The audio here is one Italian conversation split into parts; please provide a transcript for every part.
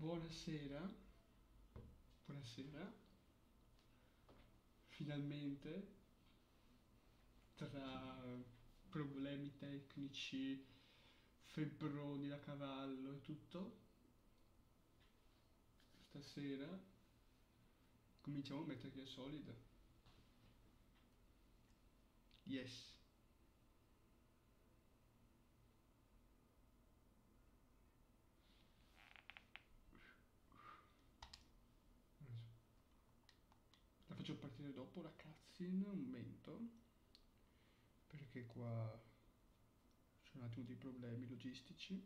Buonasera, buonasera. Finalmente, tra problemi tecnici, febbroni da cavallo e tutto, stasera cominciamo a metterci a solida. Yes. La faccio partire dopo la cutscene, un momento, perché qua c'è un attimo di problemi logistici.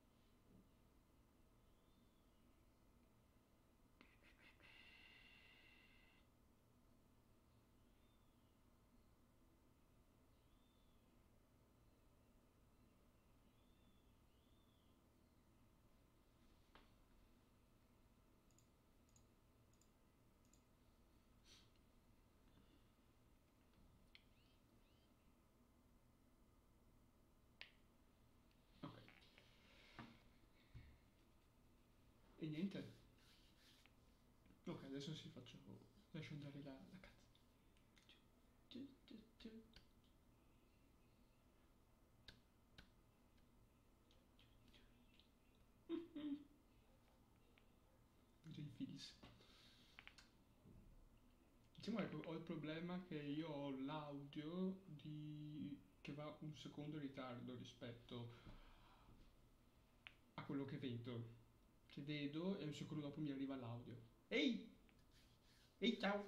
Ok. E niente. Ok, adesso si faccio... lascio andare la cutscene. Dei feels. Diciamo che ho il problema che io ho l'audio che va un secondo in ritardo rispetto a quello che vedo. Che vedo e un secondo dopo mi arriva l'audio. Ehi! Ehi, ciao!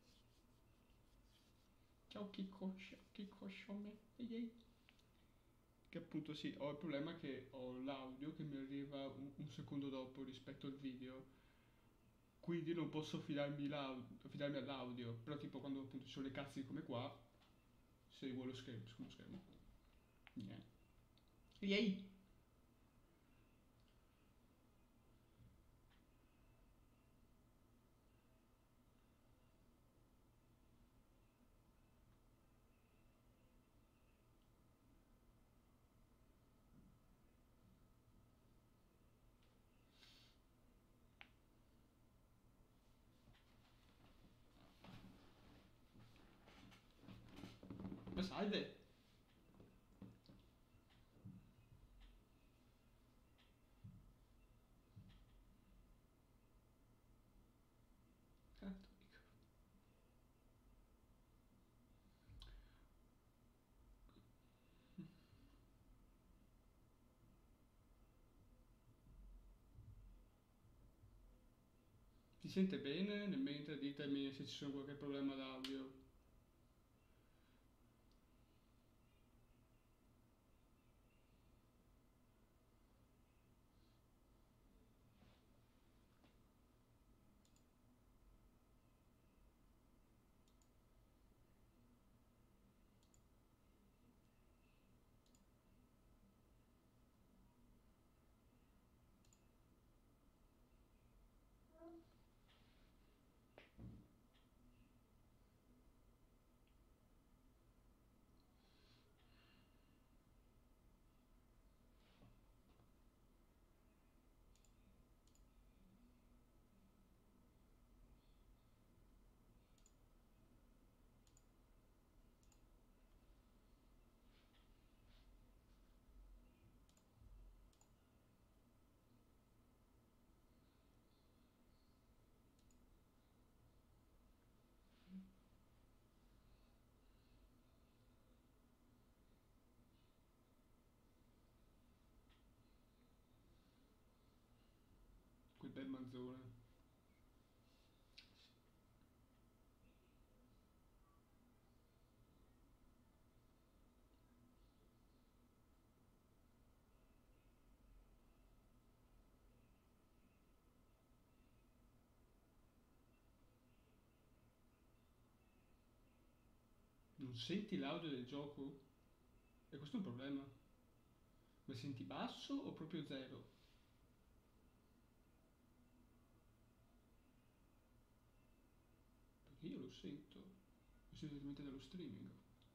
Ciao che coscione! Ehi, ehi! Che appunto sì, ho il problema che ho l'audio che mi arriva un secondo dopo rispetto al video. Quindi non posso fidarmi all'audio. Però tipo quando appunto ci sono le cazzi come qua, seguo lo schermo, scusa, lo schermo. Niente. Ehi, ehi! Ma salve! Cattolico. Si sente bene? Nel mentre ditemi se ci sono qualche problema d'audio. Quel bel manzone. Non senti l'audio del gioco? E questo è un problema. Ma senti basso o proprio zero? Perché io lo sento. Lo sento direttamente dallo streaming.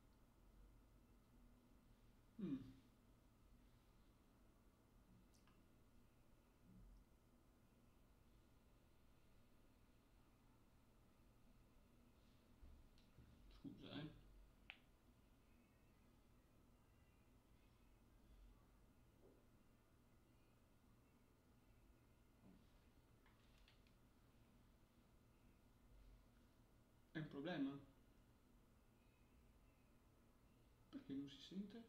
Mm. un problema? Perché non si sente?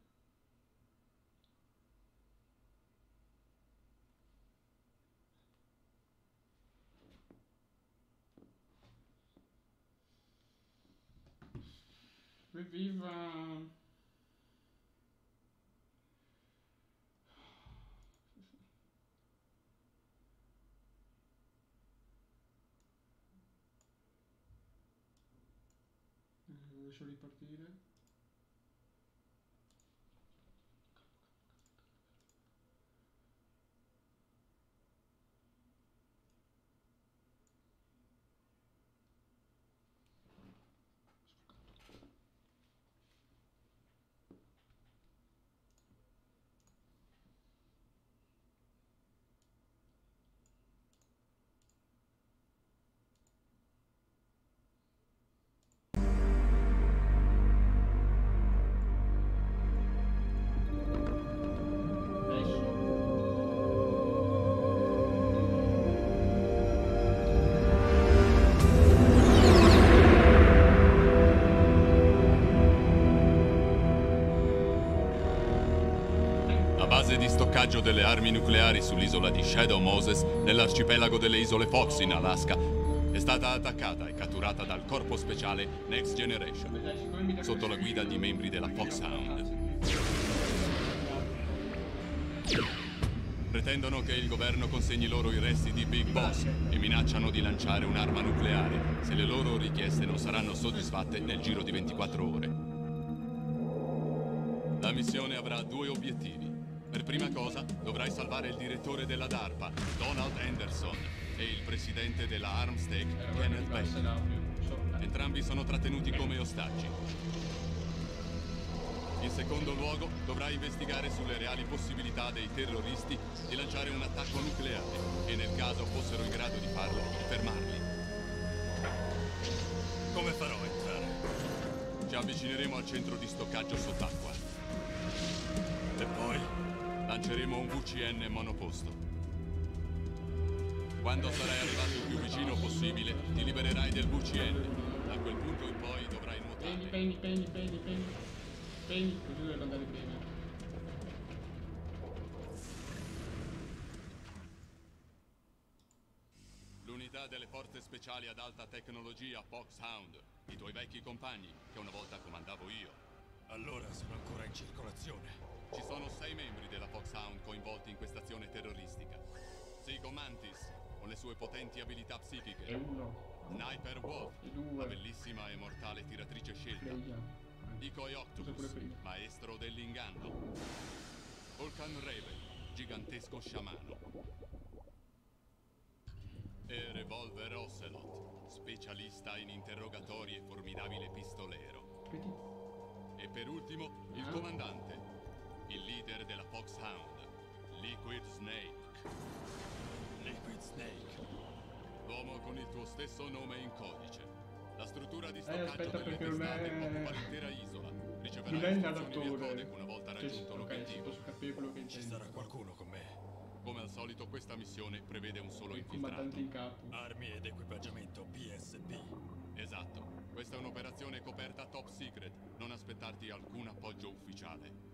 Evviva! Lascio ripartire. La base di stoccaggio delle armi nucleari sull'isola di Shadow Moses, nell'arcipelago delle isole Fox in Alaska, è stata attaccata e catturata dal corpo speciale Next Generation, sotto la guida di membri della Foxhound. Pretendono che il governo consegni loro i resti di Big Boss e minacciano di lanciare un'arma nucleare se le loro richieste non saranno soddisfatte nel giro di 24 ore. La missione avrà 2 obiettivi. Per prima cosa, dovrai salvare il direttore della DARPA, Donald Anderson, e il presidente della Armstech, Kenneth Baker. Entrambi sono trattenuti come ostaggi. In secondo luogo, dovrai investigare sulle reali possibilità dei terroristi di lanciare un attacco nucleare e, nel caso fossero in grado di farlo, fermarli. Come farò a entrare? Ci avvicineremo al centro di stoccaggio sott'acqua. E poi? Lanceremo un VCN monoposto. Quando sarai arrivato il più vicino possibile, ti libererai del VCN. Da quel punto in poi dovrai nuotare. Pegni, così dovrebbe andare bene. L'unità delle forze speciali ad alta tecnologia Foxhound, i tuoi vecchi compagni, che una volta comandavo io. Allora sono ancora in circolazione. Ci sono 6 membri della Foxhound coinvolti in questa azione terroristica. Psycho Mantis, con le sue potenti abilità psichiche. E uno. Sniper Wolf, E due. la bellissima e mortale tiratrice scelta. Freya. Decoy Octopus, maestro dell'inganno. Vulcan Raven, gigantesco sciamano. E Revolver Ocelot, specialista in interrogatori e formidabile pistolero. E per ultimo, il comandante, il leader della Foxhound, Liquid Snake. Liquid Snake. L'uomo con il tuo stesso nome in codice. La struttura di stoccaggio aspetta, delle perché non testate è- occupa l'intera isola. Riceverà Non è il istruzioni via narratore. codec una volta raggiunto Ok, l'obiettivo. posso capire quello che Ci intendi. sarà qualcuno con me. Come al solito questa missione prevede un solo Il comandante in infiltrato. capo. Armi ed equipaggiamento PSP. Esatto. Questa è un'operazione coperta top secret. Non aspettarti alcun appoggio ufficiale.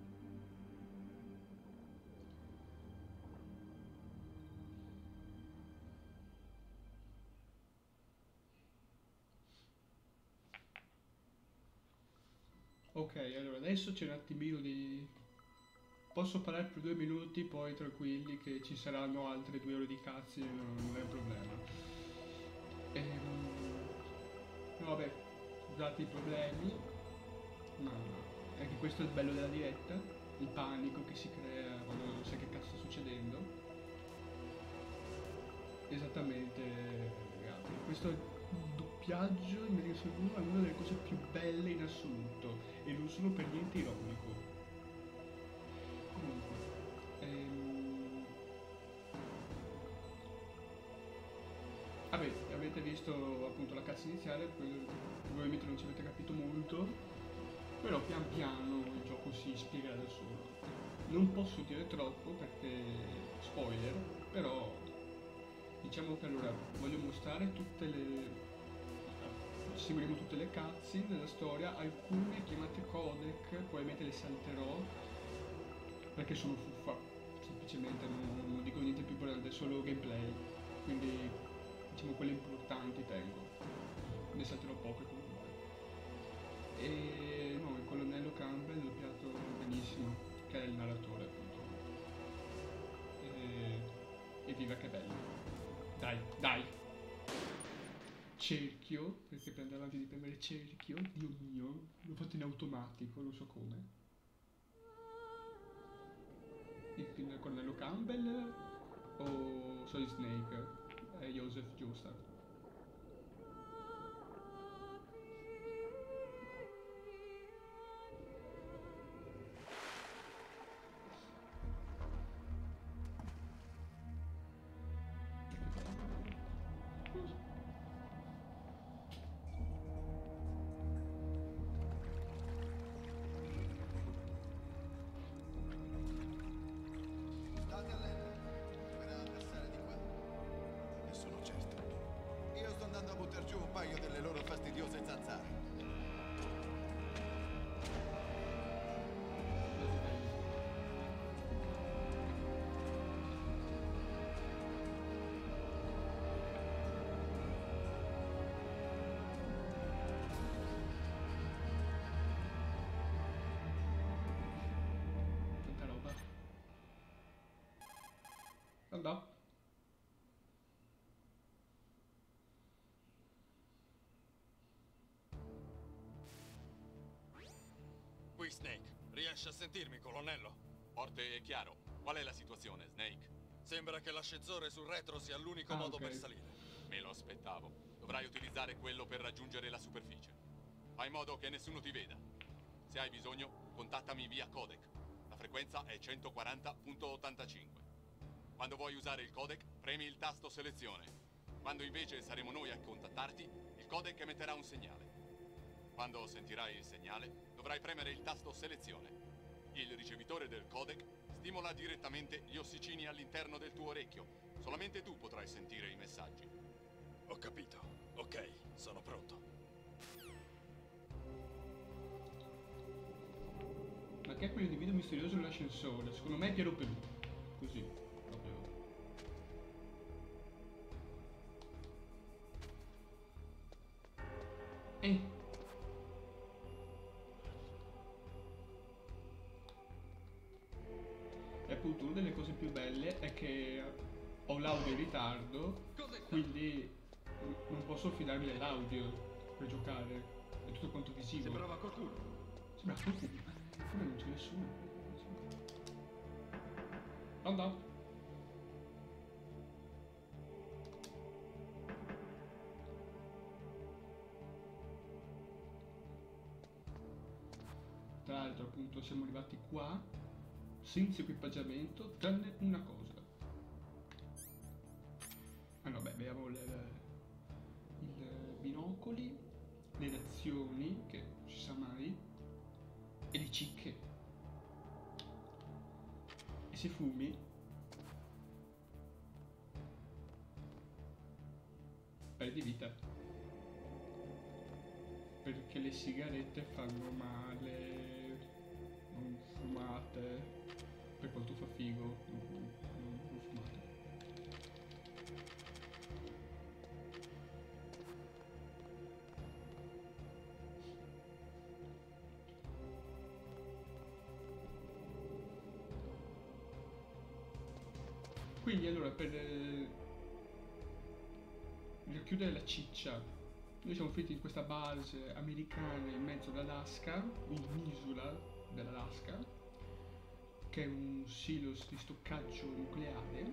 Ok, allora adesso c'è un attimino di... Posso parlare per 2 minuti, poi tranquilli che ci saranno altre 2 ore di cazzi, non è un problema. No, vabbè, scusate i problemi, ma anche questo è il bello della diretta, il panico che si crea quando non sai che cazzo sta succedendo. Esattamente, ragazzi, questo è il doppiaggio in Metal Gear 1 è una delle cose più belle in assoluto e non sono per niente ironico. Comunque, vabbè, avete visto appunto la cazzo iniziale, probabilmente non ci avete capito molto, però pian piano il gioco si spiega da solo. Non posso dire troppo perché spoiler, però diciamo che allora voglio mostrare tutte le seguiremo tutte le cutscene della storia, alcune chiamate codec, probabilmente le salterò perché sono fuffa, semplicemente non dico niente più importante, solo gameplay, quindi diciamo quelle importanti tengo, ne salterò poche comunque. E no, il colonnello Campbell l'ho doppiato benissimo, che è il narratore appunto. E viva che bello. Dai, dai! Cerchio, perché per andare avanti di premere cerchio, Dio mio, l'ho fatto in automatico, non so come. Il colonnello Campbell o Solid Snake? È Joseph Joestar. State allerta, dovrà passare di qua. Ne sono certo. Io sto andando a buttar giù un paio delle loro fastidiose zanzare. Tanta roba. Andò. Qui Snake. Riesci a sentirmi, colonnello? Forte e chiaro. Qual è la situazione, Snake? Sembra che l'ascensore sul retro sia l'unico Ah, modo ok. per salire. Me lo aspettavo. Dovrai utilizzare quello per raggiungere la superficie. Fai in modo che nessuno ti veda. Se hai bisogno, contattami via codec. La frequenza è 140.85. Quando vuoi usare il codec, premi il tasto selezione. Quando invece saremo noi a contattarti, il codec emetterà un segnale. Quando sentirai il segnale, dovrai premere il tasto selezione. Il ricevitore del codec stimola direttamente gli ossicini all'interno del tuo orecchio. Solamente tu potrai sentire i messaggi. Ho capito. Ok, sono pronto. Ma che è quell'individuo misterioso nell'ascensore? Secondo me è Piero Pelù. Così, proprio. E appunto una delle cose più belle è che ho l'audio in ritardo, quindi non posso affidarmi dell'audio per giocare. È tutto quanto visivo. Sembrava qualcuno. Sembra qualcuno, ma come non c'è nessuno? Pronto? Tra l'altro appunto siamo arrivati qua senza equipaggiamento tranne una cosa. Ah no, beh, abbiamo i binocoli, le reazioni, che non si sa mai, e le cicche. E se fumi, perdi vita. Perché le sigarette fanno male, non fumate, per quanto fa figo, non fumate. Quindi allora per racchiudere la ciccia, noi siamo finiti in questa base americana in mezzo all'Alaska, in un'isola dell'Alaska, che è un silos di stoccaggio nucleare,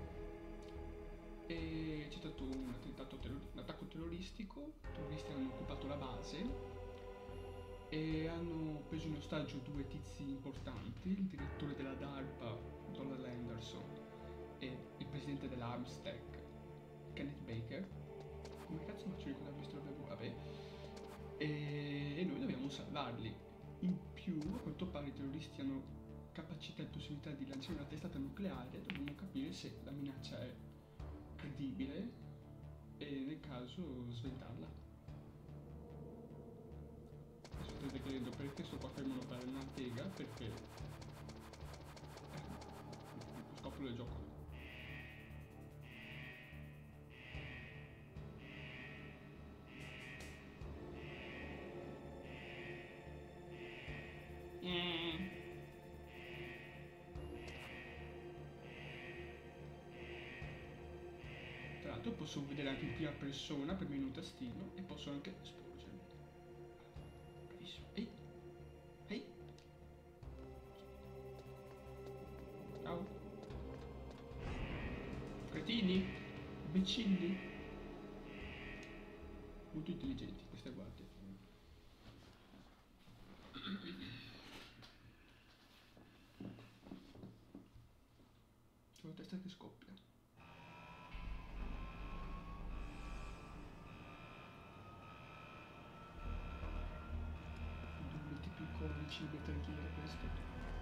e c'è stato un attacco terroristico, i terroristi hanno occupato la base e hanno preso in ostaggio due tizi importanti, il direttore della DARPA, Donald Anderson, e il presidente dell'Armstec, Kenneth Baker. Come cazzo faccio a ricordare queste robe? Vabbè. E noi dobbiamo salvarli. In più, a quanto pare i terroristi hanno capacità e possibilità di lanciare una testata nucleare, dobbiamo capire se la minaccia è credibile e nel caso sventarla. State chiedendo perché sto qua fermo a notare una tega, perché scopro del gioco. Tra l'altro posso vedere anche in prima persona, premendo un tastino, e posso anche sporgermi. Bravissimo. Ehi! Ehi! Ciao! Cretini! Imbecilli! Molto intelligenti queste guardie. C'ho la testa che scoppia. Non metti più codici, Metal Gear questo.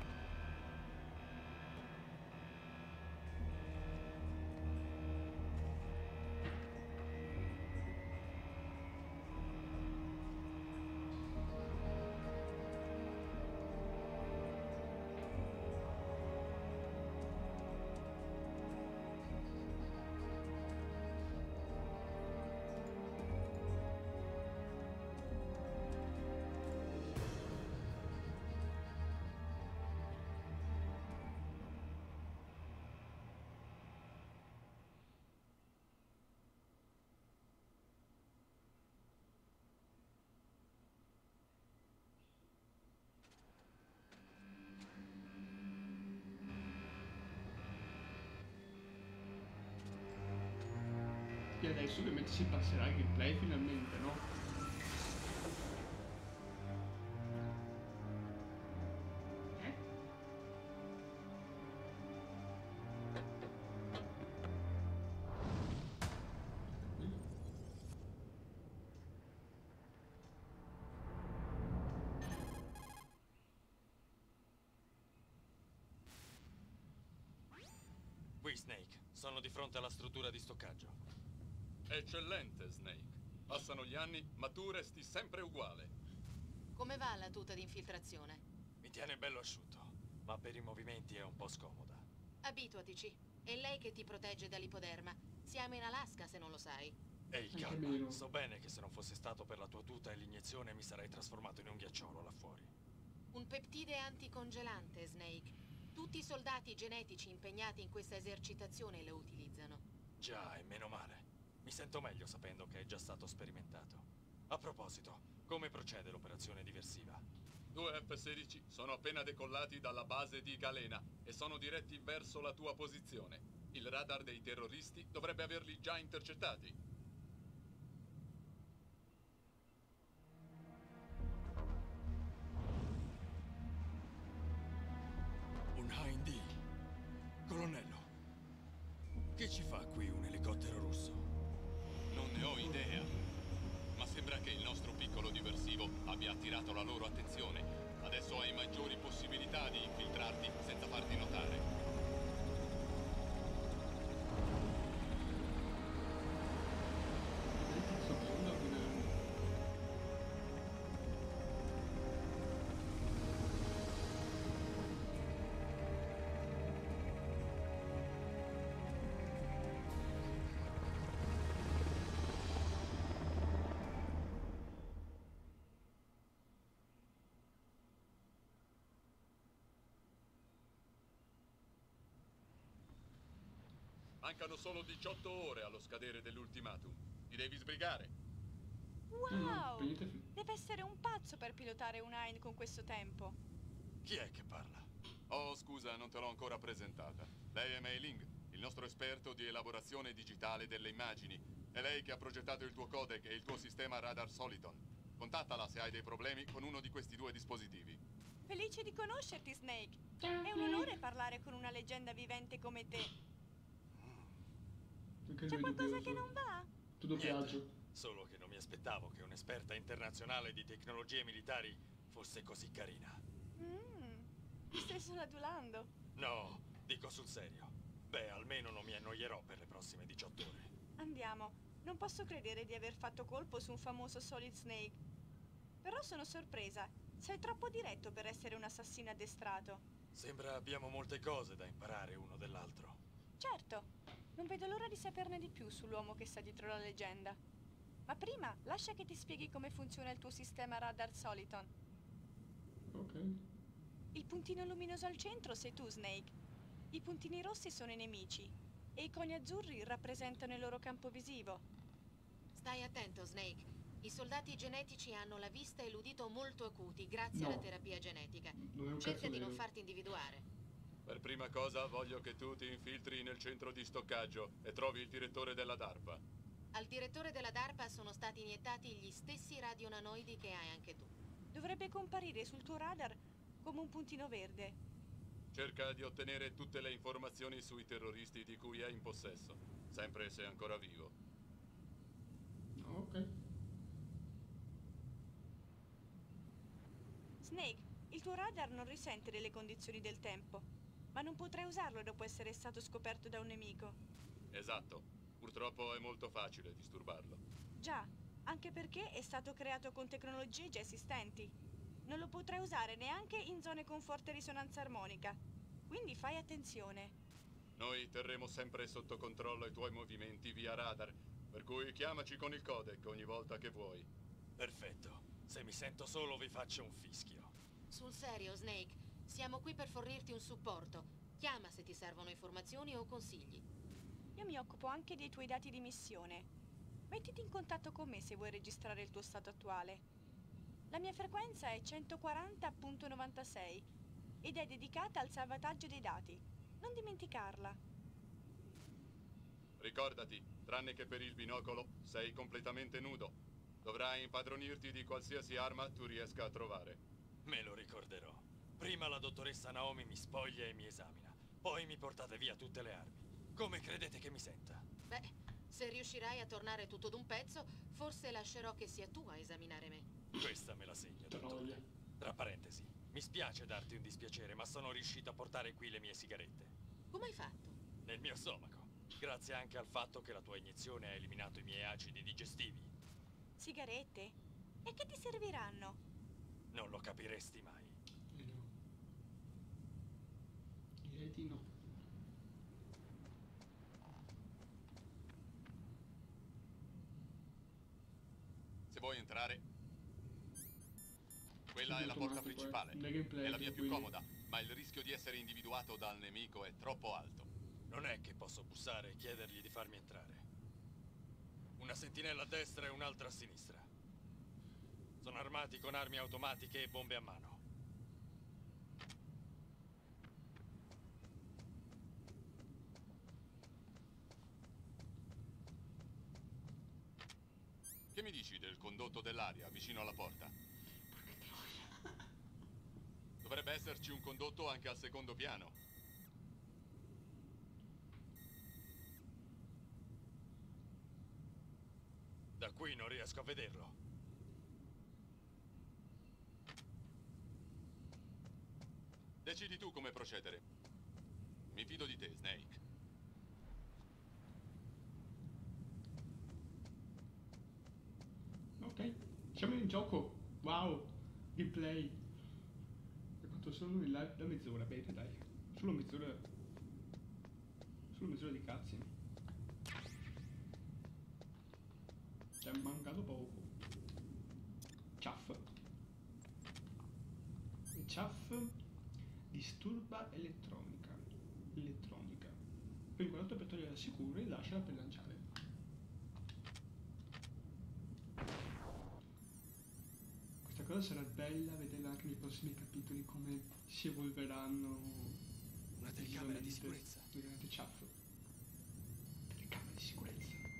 E adesso ovviamente si passerà al gameplay finalmente, no? Eh? Qui, Snake. Sono di fronte alla struttura di stoccaggio. Eccellente, Snake. Passano gli anni, ma tu resti sempre uguale. Come va la tuta di infiltrazione? Mi tiene bello asciutto, ma per i movimenti è un po' scomoda. Abituatici. È lei che ti protegge dall'ipoderma. Siamo in Alaska, se non lo sai. Ehi, Anche calma. meno. So bene che se non fosse stato per la tua tuta e l'iniezione mi sarei trasformato in un ghiacciolo là fuori. Un peptide anticongelante, Snake. Tutti i soldati genetici impegnati in questa esercitazione lo utilizzano. Già, e meno male. Mi sento meglio sapendo che è già stato sperimentato. A proposito, come procede l'operazione diversiva? 2 F-16 sono appena decollati dalla base di Galena e sono diretti verso la tua posizione. Il radar dei terroristi dovrebbe averli già intercettati. Un Hind D. Colonnello, che ci fa qui un elicottero russo? Non ne ho idea, ma sembra che il nostro piccolo diversivo abbia attirato la loro attenzione. Adesso hai maggiori possibilità di infiltrarti senza farti notare. Cazzo, vola, Mancano solo 18 ore allo scadere dell'ultimatum. Ti devi sbrigare. Wow! per niente fi- Deve essere un pazzo per pilotare un Hind con questo tempo. Chi è che parla? Oh, scusa, non te l'ho ancora presentata. Lei è Mei Ling, il nostro esperto di elaborazione digitale delle immagini. È lei che ha progettato il tuo codec e il tuo sistema radar Soliton. Contattala se hai dei problemi con uno di questi 2 dispositivi. Felice di conoscerti, Snake. È un onore parlare con una leggenda vivente come te. Anche C'è lui è qualcosa che dubbioso. non va? Tu doppiaggio. Solo che non mi aspettavo che un'esperta internazionale di tecnologie militari fosse così carina. Mi stai solo adulando. No, dico sul serio. Beh, almeno non mi annoierò per le prossime 18 ore. Andiamo. Non posso credere di aver fatto colpo su un famoso Solid Snake. Però sono sorpresa. Sei troppo diretto per essere un assassino addestrato. Sembra abbiamo molte cose da imparare uno dall'altro. Certo, non vedo l'ora di saperne di più sull'uomo che sta dietro la leggenda. Ma prima, lascia che ti spieghi come funziona il tuo sistema radar Soliton. Ok. Il puntino luminoso al centro sei tu, Snake. I puntini rossi sono i nemici e i coni azzurri rappresentano il loro campo visivo. Stai attento, Snake. I soldati genetici hanno la vista e l'udito molto acuti grazie No. alla terapia genetica. Non è un Cerca cazzo di non vero. farti individuare. Per prima cosa voglio che tu ti infiltri nel centro di stoccaggio e trovi il direttore della DARPA. Al direttore della DARPA sono stati iniettati gli stessi radionanoidi che hai anche tu. Dovrebbe comparire sul tuo radar come un puntino verde. Cerca di ottenere tutte le informazioni sui terroristi di cui è in possesso, sempre se è ancora vivo. Ok. Snake, il tuo radar non risente delle condizioni del tempo, ma non potrai usarlo dopo essere stato scoperto da un nemico. Esatto. Purtroppo è molto facile disturbarlo. Già, anche perché è stato creato con tecnologie già esistenti. Non lo potrai usare neanche in zone con forte risonanza armonica. Quindi fai attenzione. Noi terremo sempre sotto controllo i tuoi movimenti via radar, per cui chiamaci con il codec ogni volta che vuoi. Perfetto. Se mi sento solo vi faccio un fischio. Sul serio, Snake, siamo qui per fornirti un supporto. Chiama se ti servono informazioni o consigli. Io mi occupo anche dei tuoi dati di missione. Mettiti in contatto con me se vuoi registrare il tuo stato attuale. La mia frequenza è 140.96 ed è dedicata al salvataggio dei dati. Non dimenticarla. Ricordati, tranne che per il binocolo, sei completamente nudo. Dovrai impadronirti di qualsiasi arma tu riesca a trovare. Me lo ricorderò. Prima la dottoressa Naomi mi spoglia e mi esamina. Poi mi portate via tutte le armi. Come credete che mi senta? Beh, se riuscirai a tornare tutto d'un pezzo, forse lascerò che sia tu a esaminare me. Questa me la segno, dottore. Troia. Tra parentesi, mi spiace darti un dispiacere, ma sono riuscito a portare qui le mie sigarette. Come hai fatto? Nel mio stomaco. Grazie anche al fatto che la tua iniezione ha eliminato i miei acidi digestivi. Sigarette? E che ti serviranno? Non lo capiresti mai. No. Direi di no. Se vuoi entrare, quella è la Automatico, porta principale. nel gameplay, È la via più quindi. comoda, ma il rischio di essere individuato dal nemico è troppo alto. Non è che posso bussare e chiedergli di farmi entrare. Una sentinella a destra e un'altra a sinistra. Sono armati con armi automatiche e bombe a mano. Che mi dici del condotto dell'aria vicino alla porta? Dovrebbe esserci un condotto anche al secondo piano. Da qui non riesco a vederlo. Decidi tu come procedere. Mi fido di te, Snake. Ok, siamo in gioco. Wow, gameplay. E quanto sono in live? Da mezz'ora, bene dai. Solo mezz'ora. Solo mezz'ora di cazzi. Ci è mancato poco. Chaff. E chaff disturba elettronica. Elettronica. Quindi quando per togliere sicuro e lasciala per lanciare. Questa cosa sarà bella vederla anche nei prossimi capitoli come si evolveranno. Una telecamera di visivamente sicurezza. durante Chaff. Telecamera di sicurezza.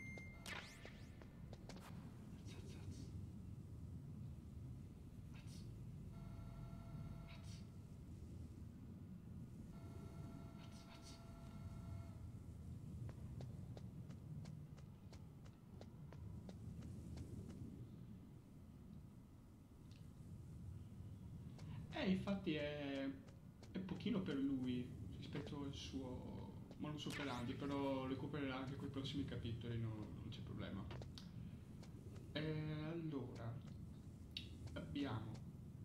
Infatti è pochino per lui rispetto al suo modus operandi, però recupererà anche quei prossimi capitoli, non c'è problema. Allora, abbiamo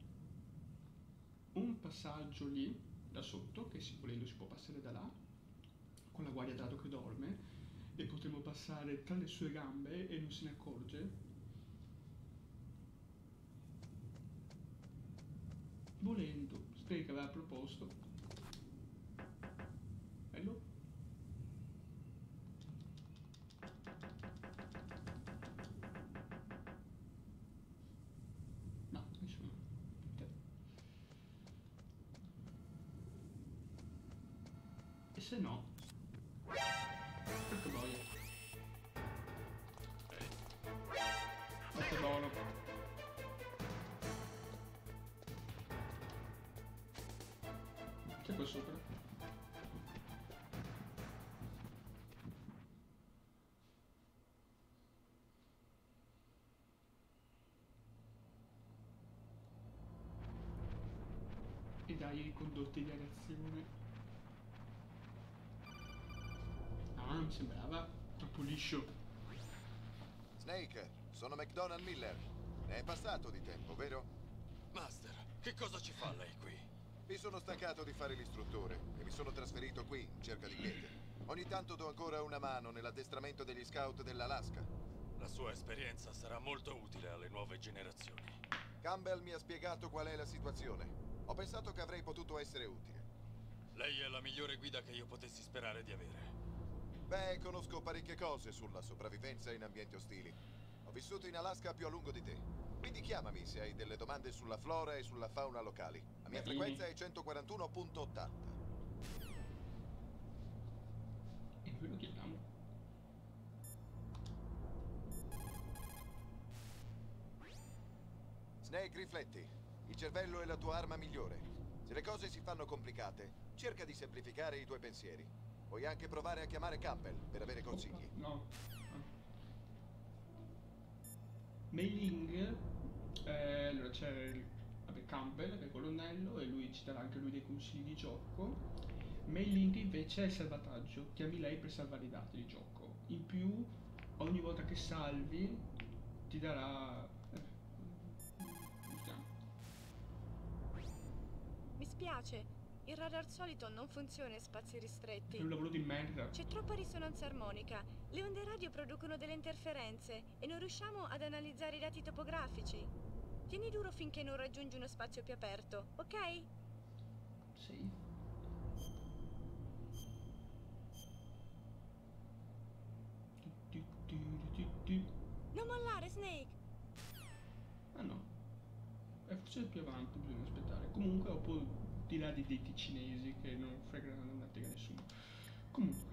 un passaggio lì da sotto che volendo si può passare da là con la guardia dato che dorme, e potremo passare tra le sue gambe e non se ne accorge. Volendo, Snake aveva proposto. Bello. No, nessuno. E se no, perché boia. Ma che buono. C'è qua sopra. E dai i condotti di reazione. Ah, mi sembrava troppo liscio. Snake, sono McDonald Miller. Ne è passato di tempo, vero? Master, che cosa ci fa lei qui? Mi sono stancato di fare l'istruttore e mi sono trasferito qui in cerca di quiete. Ogni tanto do ancora una mano nell'addestramento degli scout dell'Alaska. La sua esperienza sarà molto utile alle nuove generazioni. Campbell mi ha spiegato qual è la situazione. Ho pensato che avrei potuto essere utile. Lei è la migliore guida che io potessi sperare di avere. Beh, conosco parecchie cose sulla sopravvivenza in ambienti ostili. Ho vissuto in Alaska più a lungo di te. Quindi chiamami se hai delle domande sulla flora e sulla fauna locali. La mia frequenza è 141.80. E poi lo chiamiamo. Snake, rifletti. Il cervello è la tua arma migliore. Se le cose si fanno complicate, cerca di semplificare i tuoi pensieri. Puoi anche provare a chiamare Campbell per avere consigli. No. Mailing, allora c'è vabbè, Campbell che è colonnello e lui ci darà anche lui dei consigli di gioco. Mailing invece è il salvataggio, chiami lei per salvare i dati di gioco. In più ogni volta che salvi ti darà vediamo. Mi spiace, il radar solito non funziona in spazi ristretti. È un lavoro di merda. C'è troppa risonanza armonica. Le onde radio producono delle interferenze e non riusciamo ad analizzare i dati topografici. Tieni duro finché non raggiungi uno spazio più aperto, ok? Sì. Non mollare, Snake! Ah no. Forse più avanti bisogna aspettare. Comunque ho poi di là di denti cinesi che non fregheranno una tega nessuno. Comunque.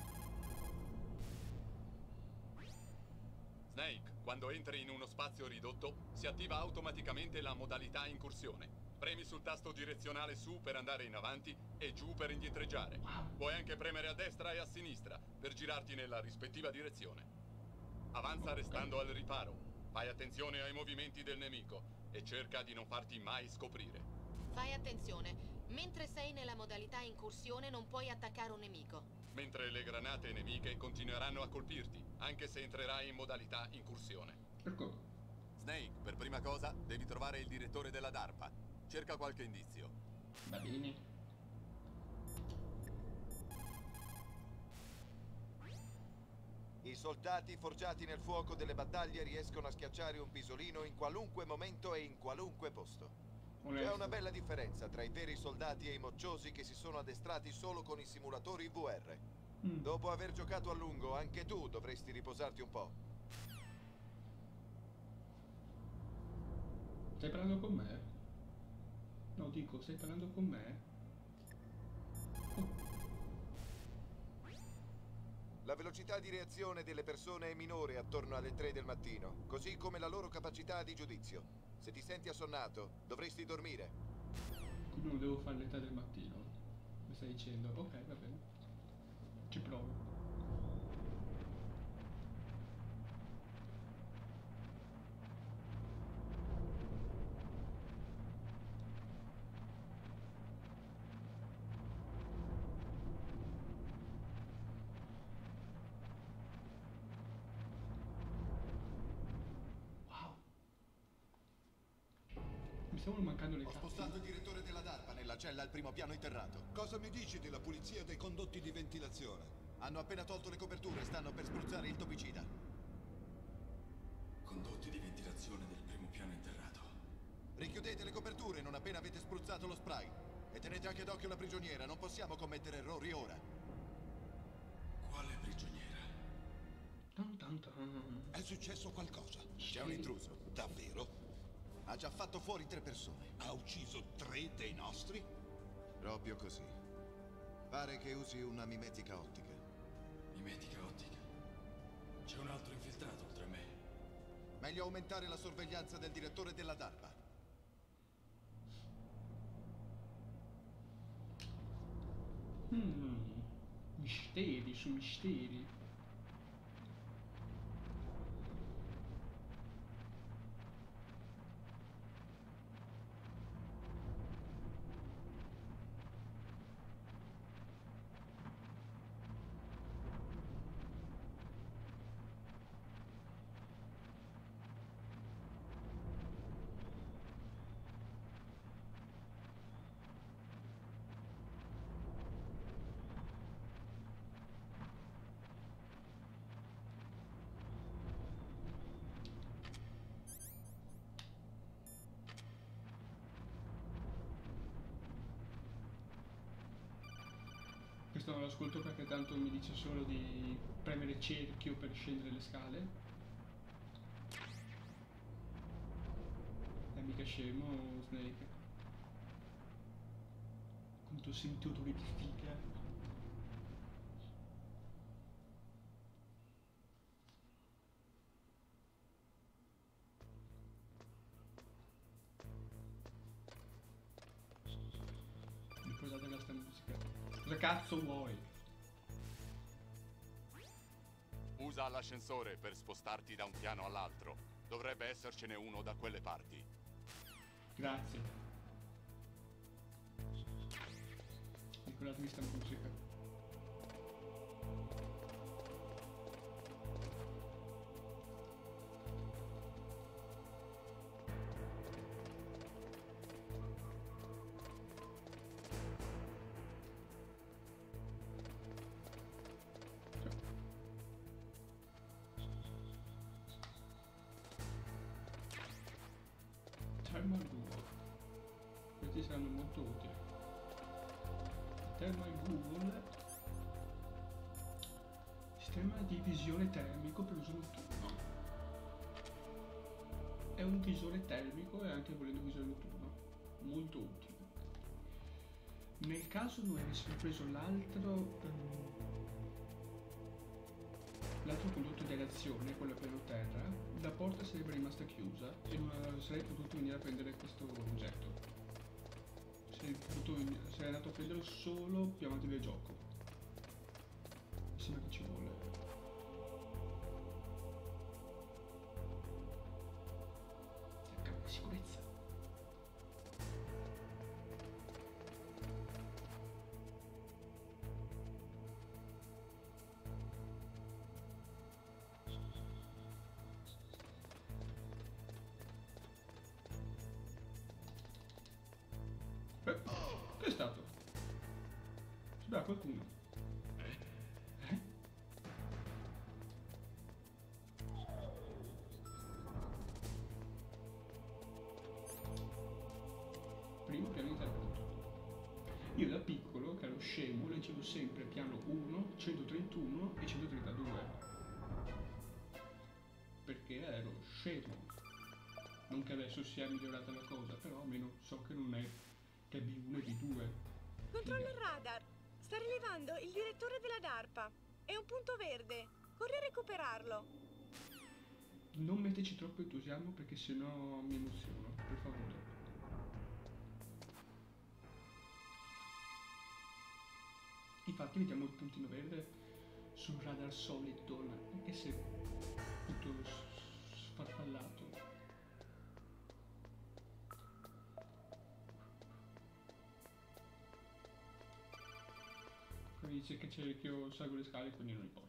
Snake, quando entri in uno spazio ridotto, si attiva automaticamente la modalità incursione. Premi sul tasto direzionale su per andare in avanti e giù per indietreggiare. Puoi anche premere a destra e a sinistra per girarti nella rispettiva direzione. Avanza restando al riparo. Fai attenzione ai movimenti del nemico e cerca di non farti mai scoprire. Fai attenzione, mentre sei nella modalità incursione non puoi attaccare un nemico. Mentre le granate nemiche continueranno a colpirti, anche se entrerai in modalità incursione. Ecco. Snake, per prima cosa, devi trovare il direttore della DARPA. Cerca qualche indizio. Va bene. I soldati forgiati nel fuoco delle battaglie riescono a schiacciare un pisolino in qualunque momento e in qualunque posto. C'è una bella differenza tra i veri soldati e i mocciosi che si sono addestrati solo con i simulatori VR. Dopo aver giocato a lungo, anche tu dovresti riposarti un po'. Stai parlando con me? No, dico, stai parlando con me? Oh. La velocità di reazione delle persone è minore attorno alle 3 del mattino, così come la loro capacità di giudizio. Se ti senti assonnato, dovresti dormire. Quindi non devo fare l'età del mattino. Mi stai dicendo? Ok, va bene. Ci provo. stavano mancando le Ho cazzo. spostato il direttore della DARPA nella cella al primo piano interrato. Cosa mi dici della pulizia dei condotti di ventilazione? Hanno appena tolto le coperture e stanno per spruzzare il topicida. Condotti di ventilazione del primo piano interrato. Richiudete le coperture non appena avete spruzzato lo spray. E tenete anche d'occhio la prigioniera, non possiamo commettere errori ora. Quale prigioniera? Tan tan tan. È successo qualcosa? C'è un intruso. Davvero? Ha già fatto fuori 3 persone. Ha ucciso 3 dei nostri? Proprio così. Pare che usi una mimetica ottica. Mimetica ottica. C'è un altro infiltrato oltre a me. Meglio aumentare la sorveglianza del direttore della DARPA. Misteri su misteri. Questo non lo ascolto perché tanto mi dice solo di premere cerchio per scendere le scale. È mica scemo Snake. Quanto senti odore di figa. Ricordate la sta musica. Cosa cazzo vuoi? Usa l'ascensore per spostarti da un piano all'altro. Dovrebbe essercene uno da quelle parti. Grazie. Ricordatevi sta musica. Thermal Google. Questi saranno molto utili. Thermal Google. Sistema di visione termico per uso notturno. È un visore termico e anche volendo visore notturno. Molto utile. Nel caso noi avessimo preso l'altro condotto di aerazione, quello per terra, la porta sarebbe rimasta chiusa e non sarei potuto venire a prendere questo oggetto. Sarei andato a prenderlo solo più avanti del gioco. Mi sembra che ci vuole. Cambio di sicurezza. Che è stato? Ci dà qualcuno? Primo piano interrotto. Io da piccolo, che ero scemo, leggevo sempre piano 1, 131 e 132. Perché ero scemo. Non che adesso sia migliorata la cosa, però almeno so che non è che B1 e B2. Controlla il radar. Sta rilevando il direttore della DARPA. È un punto verde. Corri a recuperarlo. Non metterci troppo entusiasmo perché sennò mi emoziono, per favore. Infatti vediamo il puntino verde sul radar solito, anche se tutto sfarfallato. Mi dice che c'è che io salgo le scale, quindi non importa.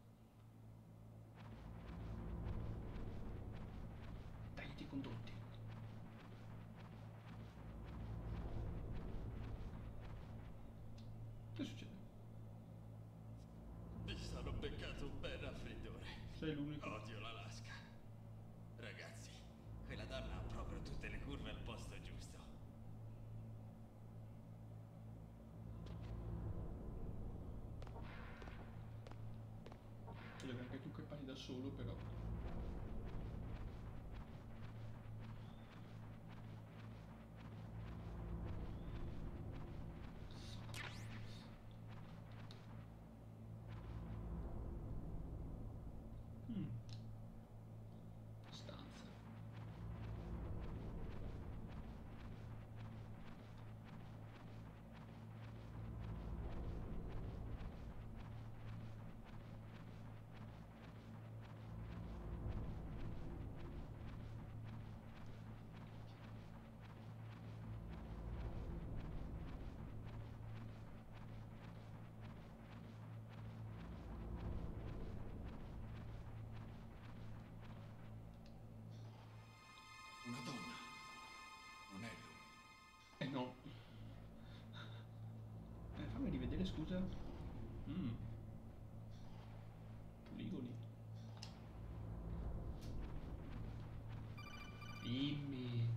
Tagliati i condotti. bel raffreddore. Sei l'unico. Odio l'Alaska. Ragazzi, quella donna ha proprio tutte le curve al posto giusto. Devi anche tu che parli da solo, però. Stanza. Una donna. Non è lui. No. Fammi rivedere, scusa. Poligoni. Dimmi.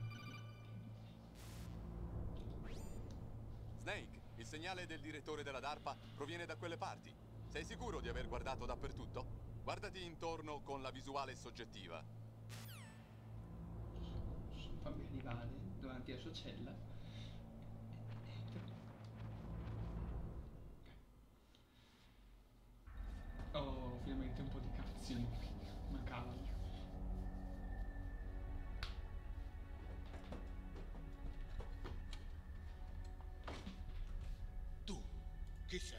Snake, il segnale del direttore della DARPA proviene da quelle parti. Sei sicuro di aver guardato dappertutto? Guardati intorno con la visuale soggettiva. Fammi arrivare davanti alla sua cella. Oh, ovviamente un po' di cazzini. Ma cavolo. Tu, chi sei?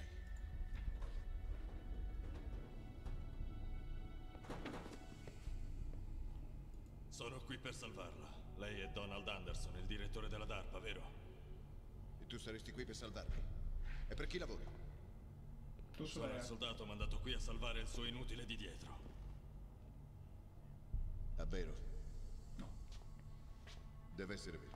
Sono qui per salvarla. Lei è Donald Anderson, il direttore della DARPA, vero? E tu saresti qui per salvarmi? E per chi lavori? Tu Sono il soldato mandato qui a salvare il suo inutile di dietro. Davvero? No. Deve essere vero.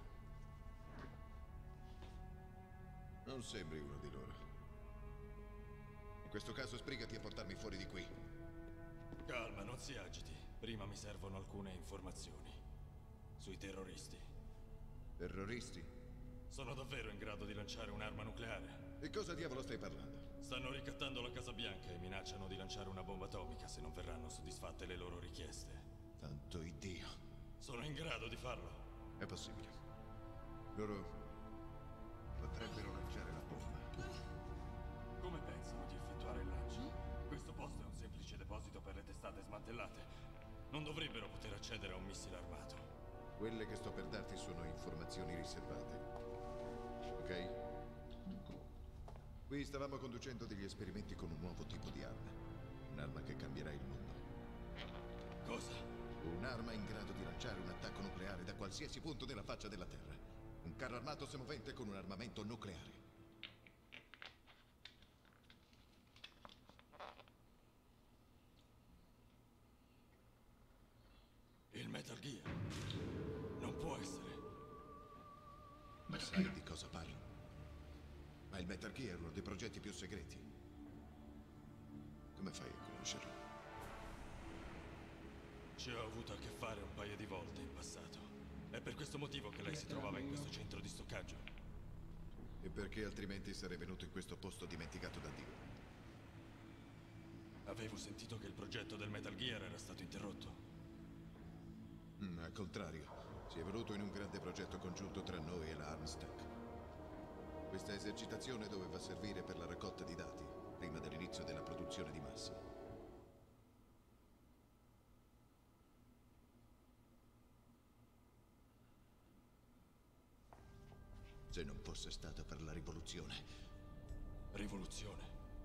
Non sembri uno di loro. In questo caso sbrigati a portarmi fuori di qui. Calma, non si agiti. Prima mi servono alcune informazioni. Sui terroristi. Terroristi? Sono davvero in grado di lanciare un'arma nucleare? Di cosa diavolo stai parlando? Stanno ricattando la Casa Bianca e minacciano di lanciare una bomba atomica se non verranno soddisfatte le loro richieste. Santo Iddio. Sono in grado di farlo. È possibile. Loro potrebbero lanciare la bomba. Come pensano di effettuare il lancio? Questo posto è un semplice deposito per le testate smantellate. Non dovrebbero poter accedere a un missile armato. Quelle che sto per darti sono informazioni riservate. Ok? Qui stavamo conducendo degli esperimenti con un nuovo tipo di arma. Un'arma che cambierà il mondo. Cosa? Un'arma in grado di lanciare un attacco nucleare da qualsiasi punto della faccia della Terra. Un carro armato semovente con un armamento nucleare. Il Metal Gear. Non può essere. Ma sai di cosa parlo? Ma il Metal Gear è uno dei progetti più segreti. Come fai a conoscerlo? Ci ho avuto a che fare un paio di volte in passato. È per questo motivo che lei si trovava in questo centro di stoccaggio. E perché altrimenti sarei venuto in questo posto dimenticato da Dio? Avevo sentito che il progetto del Metal Gear era stato interrotto. Al contrario, si è evoluto in un grande progetto congiunto tra noi e la Armstack. Questa esercitazione doveva servire per la raccolta di dati, prima dell'inizio della produzione di massa. Se non fosse stata per la rivoluzione. Rivoluzione?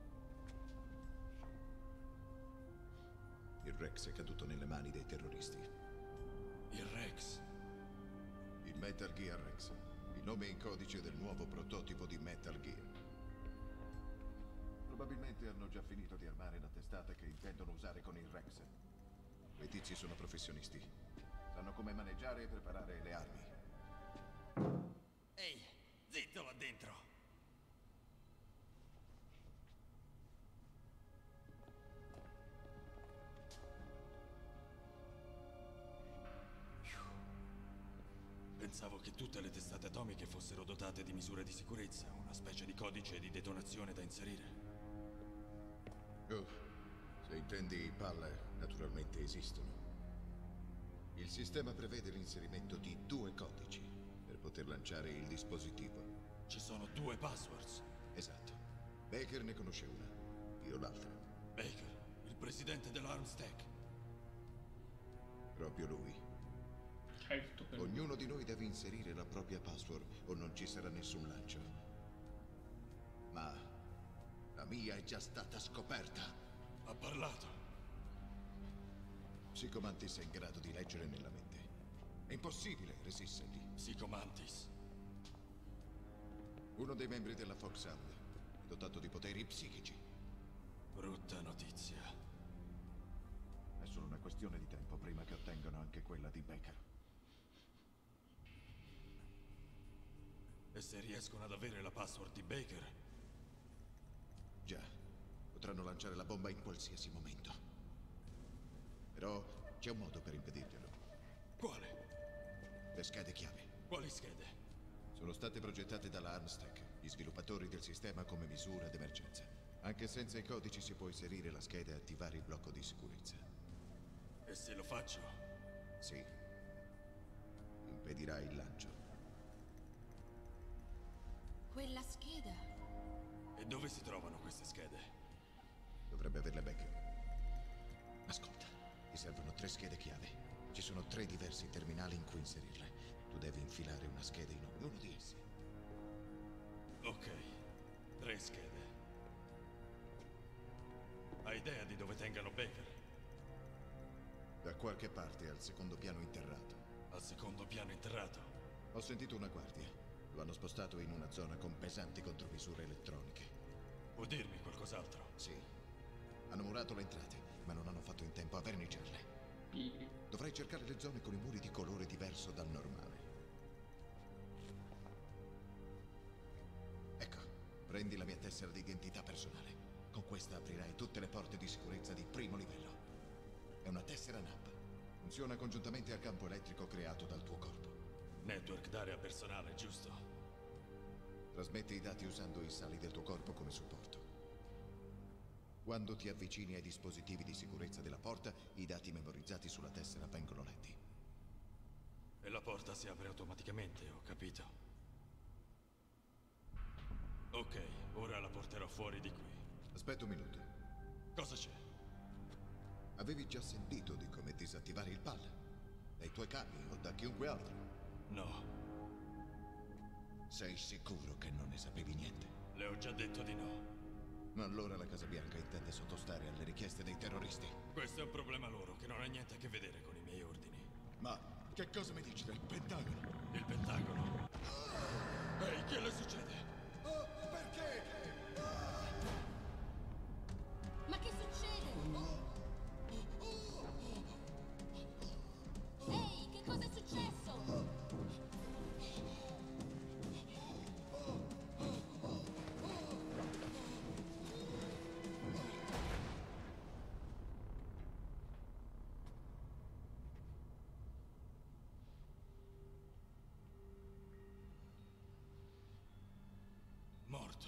Il Rex è caduto nelle mani dei terroristi. Il Rex? Il Metal Gear Rex. Il nome in codice del nuovo prototipo di Metal Gear. Probabilmente hanno già finito di armare la testata che intendono usare con il Rex. Quei tizi sono professionisti. Sanno come maneggiare e preparare le armi. Ehi, zitto là dentro! pensavo che tutte le testate atomiche fossero dotate di misure di sicurezza, una specie di codice di detonazione da inserire. Oh, se intendi i PAL, naturalmente esistono. Il sistema prevede l'inserimento di 2 codici per poter lanciare il dispositivo. Ci sono 2 passwords. Esatto. Baker ne conosce una, io l'altra. Baker, il presidente dell'Armstack. Proprio lui. Certo. Ognuno di noi deve inserire la propria password o non ci sarà nessun lancio. Ma la mia è già stata scoperta. Ha parlato. Psychomantis è in grado di leggere nella mente. È impossibile resistergli. Psychomantis. Uno dei membri della Foxhound è dotato di poteri psichici. Brutta notizia. È solo una questione di tempo prima che ottengano anche quella di Baker. E se riescono ad avere la password di Baker? Già, potranno lanciare la bomba in qualsiasi momento. Però c'è un modo per impedirglielo. Quale? Le schede chiave. Quali schede? Sono state progettate dalla Armstack, gli sviluppatori del sistema, come misura d'emergenza. Anche senza i codici si può inserire la scheda e attivare il blocco di sicurezza. E se lo faccio? Sì. Impedirà il lancio. Quella scheda. E dove si trovano queste schede? Dovrebbe averle Baker. Ascolta, ti servono 3 schede chiave. Ci sono 3 diversi terminali in cui inserirle. Tu devi infilare una scheda in ognuno di essi. Ok, 3 schede. Hai idea di dove tengano Baker? Da qualche parte al secondo piano interrato. Al secondo piano interrato? Ho sentito una guardia. Lo hanno spostato in una zona con pesanti contromisure elettroniche. Può dirmi qualcos'altro? Sì. Hanno murato le entrate, ma non hanno fatto in tempo a verniciarle. Dovrei cercare le zone con i muri di colore diverso dal normale. Ecco, prendi la mia tessera di identità personale. Con questa aprirai tutte le porte di sicurezza di primo livello. È una tessera NAP. Funziona congiuntamente al campo elettrico creato dal tuo corpo. Network d'area personale, giusto? Trasmette i dati usando i sali del tuo corpo come supporto. Quando ti avvicini ai dispositivi di sicurezza della porta, i dati memorizzati sulla tessera vengono letti. E la porta si apre automaticamente, ho capito. Ok, ora la porterò fuori di qui. Aspetta un minuto. Cosa c'è? Avevi già sentito di come disattivare il PAL? Dai tuoi capi o da chiunque altro? No. Sei sicuro che non ne sapevi niente? Le ho già detto di no. Allora la Casa Bianca intende sottostare alle richieste dei terroristi. Questo è un problema loro che non ha niente a che vedere con i miei ordini. Ma che cosa mi dici del Pentagono? Il Pentagono? Ehi, che le succede? Perché? Ma che succede? Ehi, che cosa è successo? Morto.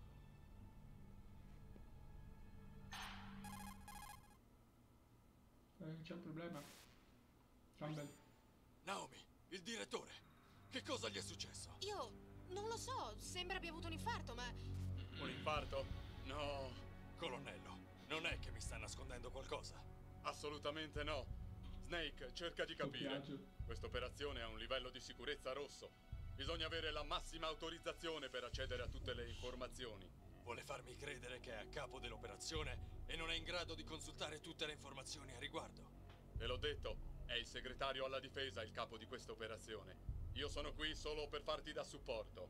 C'è un problema. Campbell. Naomi, il direttore. Che cosa gli è successo? Io non lo so, sembra abbia avuto un infarto, ma... Un infarto? No. Colonnello, non è che mi sta nascondendo qualcosa? Assolutamente no. Snake, cerca di capire. Questa operazione ha un livello di sicurezza rosso. Bisogna avere la massima autorizzazione per accedere a tutte le informazioni. Vuole farmi credere che è a capo dell'operazione e non è in grado di consultare tutte le informazioni a riguardo. Te l'ho detto, è il segretario alla difesa il capo di questa operazione. Io sono qui solo per farti da supporto.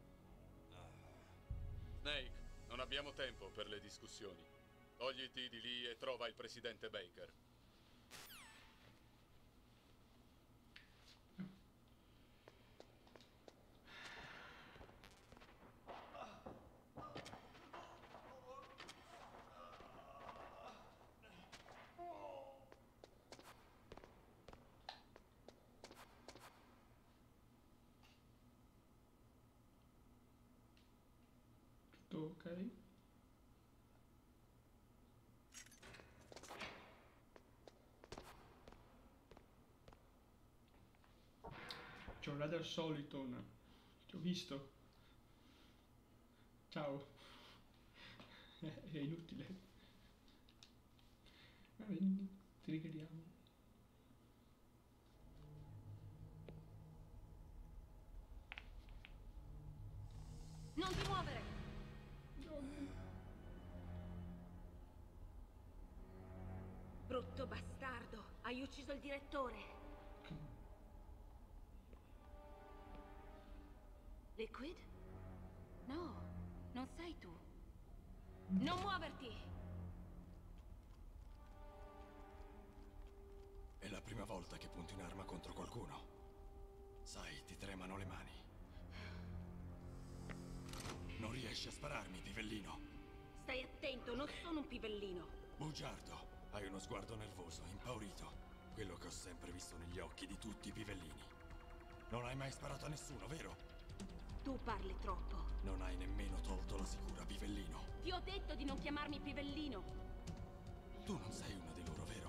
Snake, non abbiamo tempo per le discussioni. Togliti di lì e trova il presidente Baker. ok. C'è un radar Soliton, ti ho visto. Ciao. È inutile. Vabbè, triggeriamo. Non ti muovere! Brutto bastardo, hai ucciso il direttore. Liquid? No, non sei tu. Non muoverti! È la prima volta che punti un'arma contro qualcuno. Sai, ti tremano le mani. Non riesci a spararmi, pivellino. Stai attento, non sono un pivellino. Bugiardo, hai uno sguardo nervoso, impaurito. Quello che ho sempre visto negli occhi di tutti i pivellini. Non hai mai sparato a nessuno, vero? Tu parli troppo. Non hai nemmeno tolto la sicura, pivellino. Ti ho detto di non chiamarmi pivellino. Tu non sei una di loro, vero?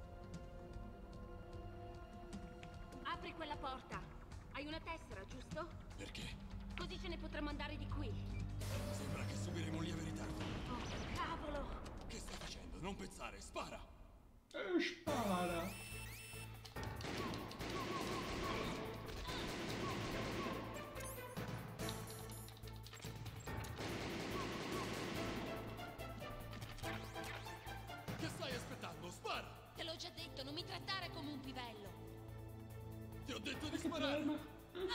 Apri quella porta. Hai una tessera, giusto? Perché? Così ce ne potremo andare di qui. Sembra che subiremo un lieve ritardo. Oh, cavolo! Che stai facendo? Non pensare, spara! Spara! Che stai aspettando? Spara! Te l'ho già detto, non mi trattare come un pivello. Ti ho detto di sparare!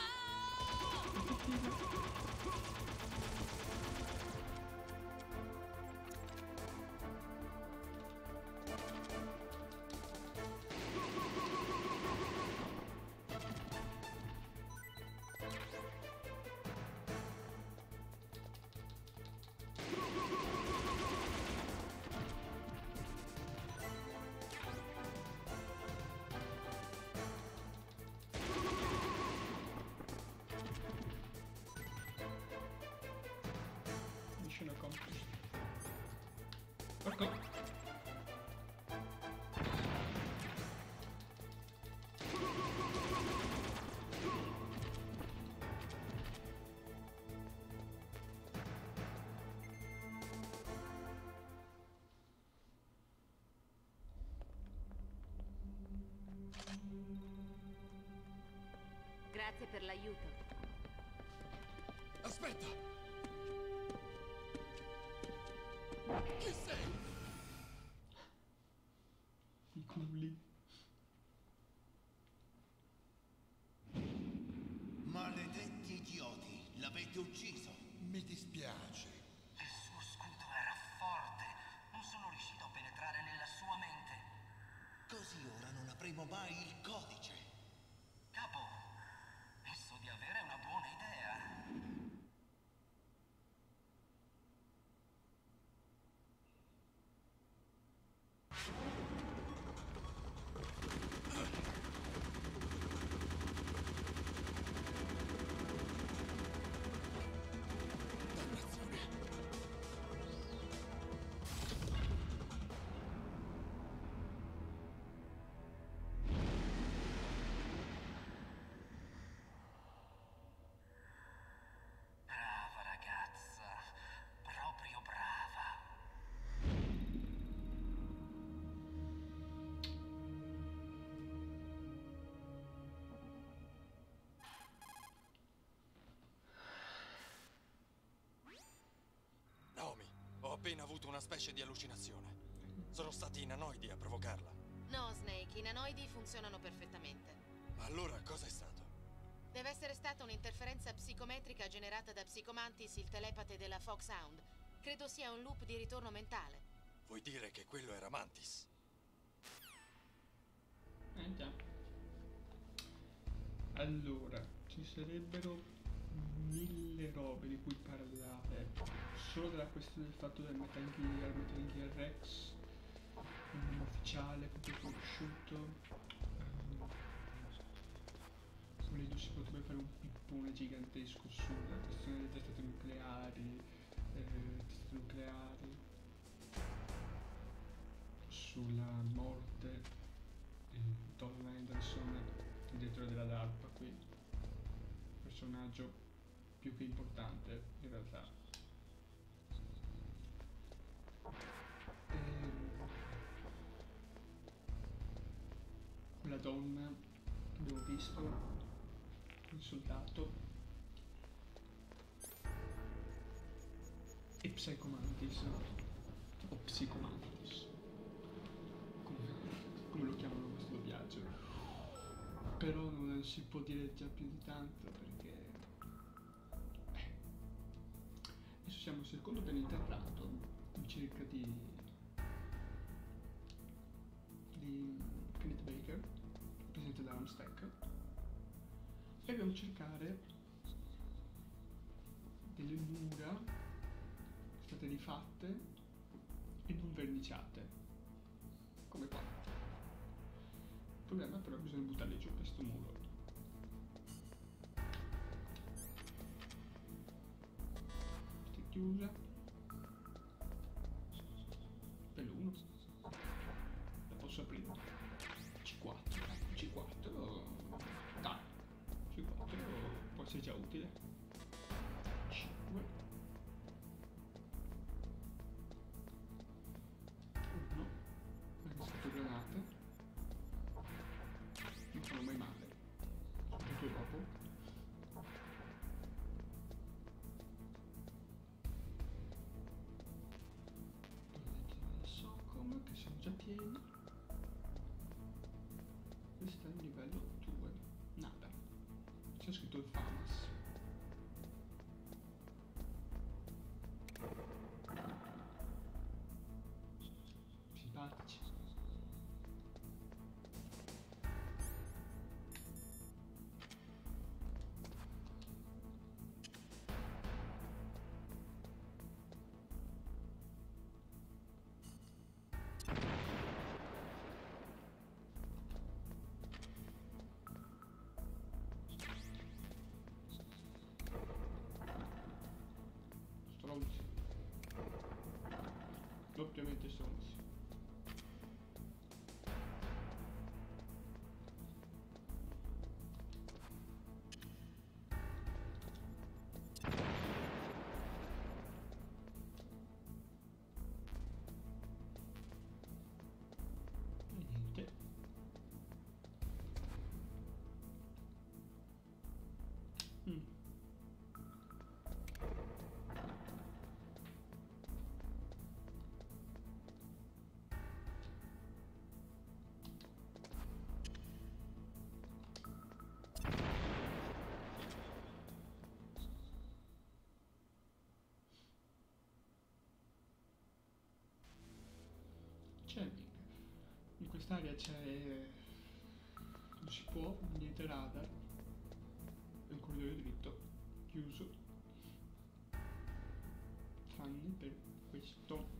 Mission accomplished. Porco. Grazie per l'aiuto. Aspetta! Chi sei? I culi. Maledetti idioti, l'avete ucciso. Mi dispiace. Il suo scudo era forte. Non sono riuscito a penetrare nella sua mente. Così ora non avremo mai il codice. Capo, penso di avere una buona idea. Brava ragazza, proprio brava. Naomi, ho appena avuto una specie di allucinazione. Sono stati i nanoidi a provocarla. No, Snake, i nanoidi funzionano perfettamente. Ma allora cosa è stato? Deve essere stata un'interferenza psicometrica generata da Psychomantis, il telepate della Foxhound. Credo sia un loop di ritorno mentale. Vuoi dire che quello era Mantis? Già. Allora, ci sarebbero 1000 robe di cui parlare. Solo della questione del fatto del Metal Gear Rex, un ufficiale proprio conosciuto. Volendo si potrebbe fare un pippone gigantesco sulla questione delle testate nucleari, nucleari, sulla morte di Don Anderson, il direttore della DARPA, qui personaggio più che importante in realtà. Quella donna che abbiamo visto, il soldato, e Psychomantis, o Psicomantis, come lo chiamano questo doppiaggio. Però non si può dire già più di tanto perché adesso siamo al secondo piano interrato in cerca di Kenneth Baker, presidente dell'Armstack, e dobbiamo cercare delle mura state rifatte e non verniciate come qua. Il problema però è che bisogna buttarle giù questo muro. Questa è chiusa per l'uno, la posso aprire. C4, dai, C4 può essere già utile. 5, 1, perché sotto granate non fanno mai male, soprattutto dopo. Socom che sono già pieni. Questo è il livello 2, nada, c'è scritto il FAMAS. Simpatici. Stronzi. Doppiamente stronzi. E niente. Jamming. In quest'area c'è, non si può, niente radar, è un corridoio dritto, chiuso, tranne per questo.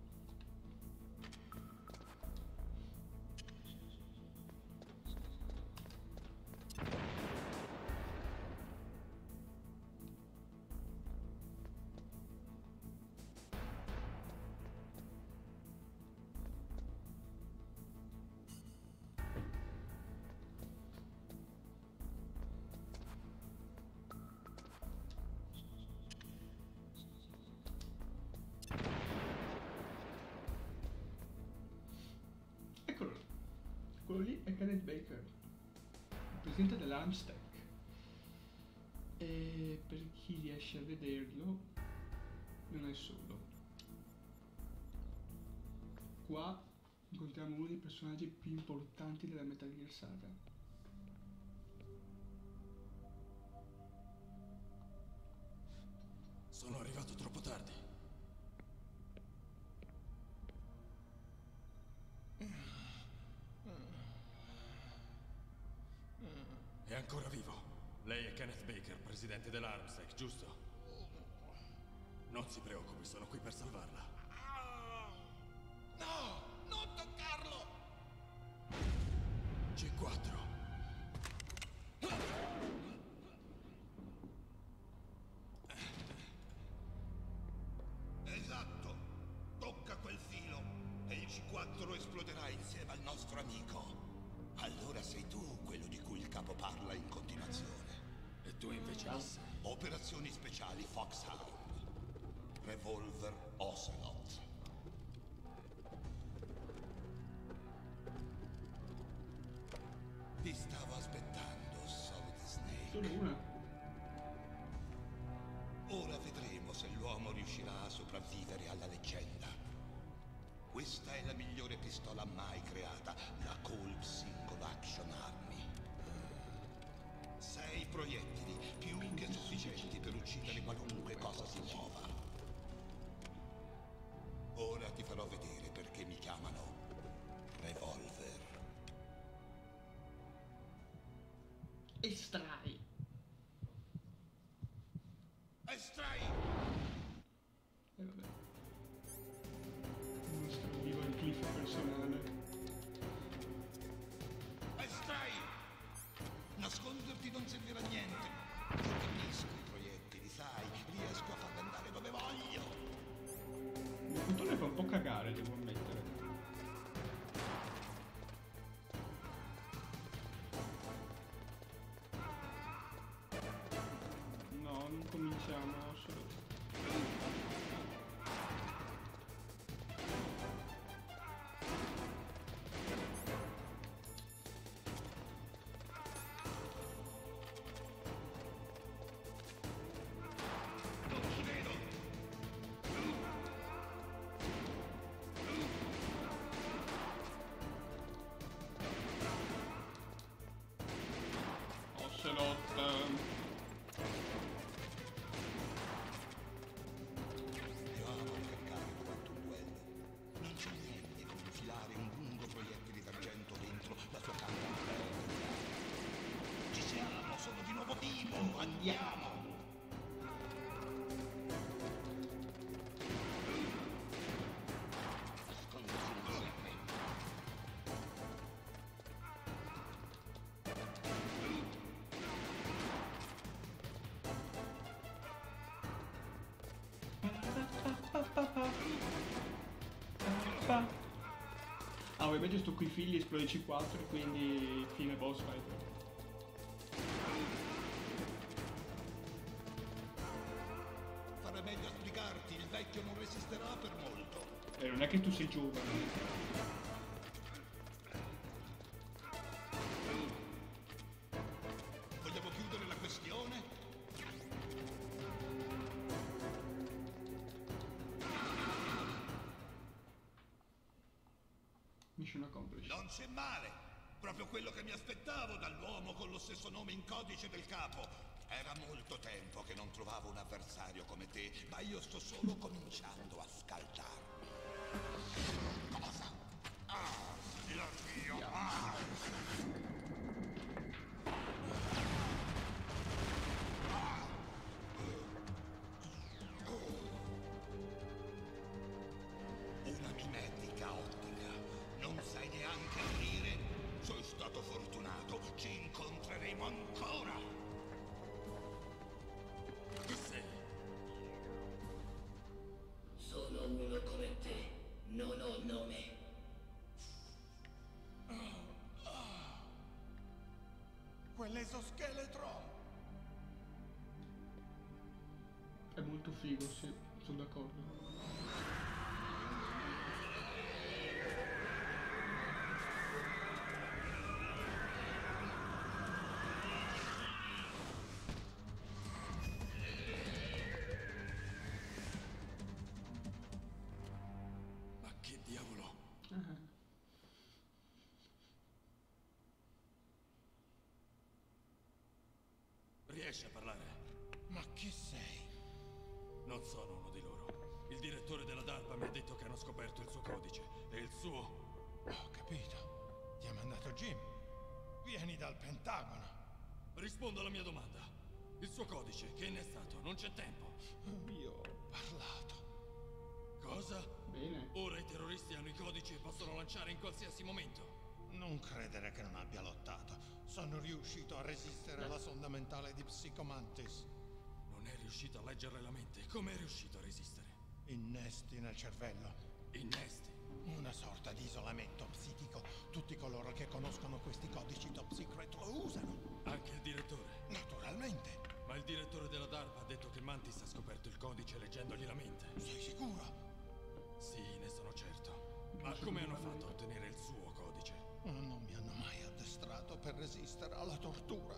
Eccolo lì. Quello lì è Kenneth Baker, il presidente dell'Armstack. E per chi riesce a vederlo, non è solo. Qua incontriamo uno dei personaggi più importanti della Metal Gear Saga. Sono arrivato troppo tardi. È ancora vivo. Lei è Kenneth Baker, presidente dell'Armstack, giusto? Non si preoccupi, sono qui per salvarla. No! Non toccarlo! C4. Esatto! DC-4 esploderà insieme al nostro amico. Allora sei tu quello di cui il capo parla in continuazione. E tu invece Asse? Operazioni speciali Foxhound. Revolver Ocelot. Ti stavo aspettando, Solid Snake. Solo una. Ora vedremo se l'uomo riuscirà a sopravvivere alla leggenda. Questa è la migliore pistola mai creata, la Colt Single Action Army. 6 proiettili, più che sufficienti per uccidere qualunque cosa si muova. Ora ti farò vedere perché mi chiamano Revolver. Estrai. Estrai! E vabbè. Uno stravivo di cliff personale. Estrai! Nasconderti non servirà a niente. Capisco i proiettili, sai, riesco a farli andare dove voglio. Il bottone fa un po' cagare, devo ammettere. No, non cominciamo solo. Ocelot. Io amo cercare durante un duello. Non c'è niente come infilare un lungo proiettile d'argento dentro la sua canna. Ci siamo, sono di nuovo vivo, andiamo! Nascondersi non serve. Ah, ovviamente sto qui figli esplode C4, quindi fine boss fight. Fare meglio a sbrigarti, il vecchio non resisterà per molto. E non è che tu sei giovane. Vogliamo chiudere la questione? Mission accomplished. Non c'è male! Proprio quello che mi aspettavo dall'uomo con lo stesso nome in codice del capo. Era molto tempo che non trovavo un avversario come te, ma io sto solo cominciando a scaldarmi. Cosa? Ah, la mia Una mimetica ottica. Non sai neanche ridere? Sono stato fortunato. Ci incontreremo ancora. Chi sei? Sono uno come te. Non ho nome. Quell'esoscheletro! È molto figo, sì, sono d'accordo. Ma che diavolo? Riesci a parlare? Ma chi sei? Non sono uno di loro. Il direttore della DARPA mi ha detto che hanno scoperto il suo codice e il suo... Ho capito. Ti ha mandato Jim. Vieni dal Pentagono. Rispondo alla mia domanda. Il suo codice, che ne è stato? Non c'è tempo. Io ho parlato. Cosa? Bene. Ora i terroristi hanno i codici e possono lanciare in qualsiasi momento. Non credere che non abbia lottato. Sono riuscito a resistere alla sonda mentale di Psychomantis. Non è riuscito a leggerle la mente. Come è riuscito a resistere? Innesti nel cervello. Innesti? Una sorta di isolamento psichico. Tutti coloro che conoscono questi codici top secret lo usano. Anche il direttore? Naturalmente. Ma il direttore della DARPA ha detto che Mantis ha scoperto il codice leggendogli la mente. Sei sicuro? Sì, ne sono certo. Ma come hanno fatto a ottenere il suo codice? Non mi hanno mai addestrato per resistere alla tortura.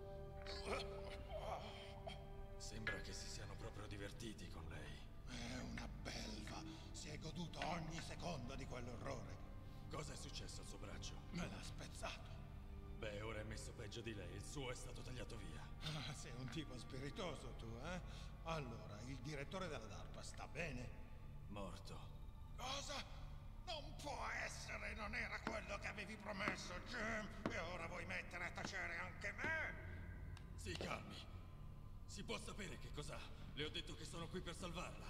Sembra che si siano proprio divertiti con lei. È una belva. Si è goduto ogni secondo di quell'orrore. Cosa è successo al suo braccio? Me l'ha spezzato. Beh, ora è messo peggio di lei. Il suo è stato tagliato via. Ah, sei un tipo spiritoso tu, eh? Allora, il direttore della DARPA sta bene? Morto. Cosa? Non può essere, non era quello che avevi promesso, Jim. E ora vuoi mettere a tacere anche me? Si calmi. Si può sapere che cos'ha? Le ho detto che sono qui per salvarla.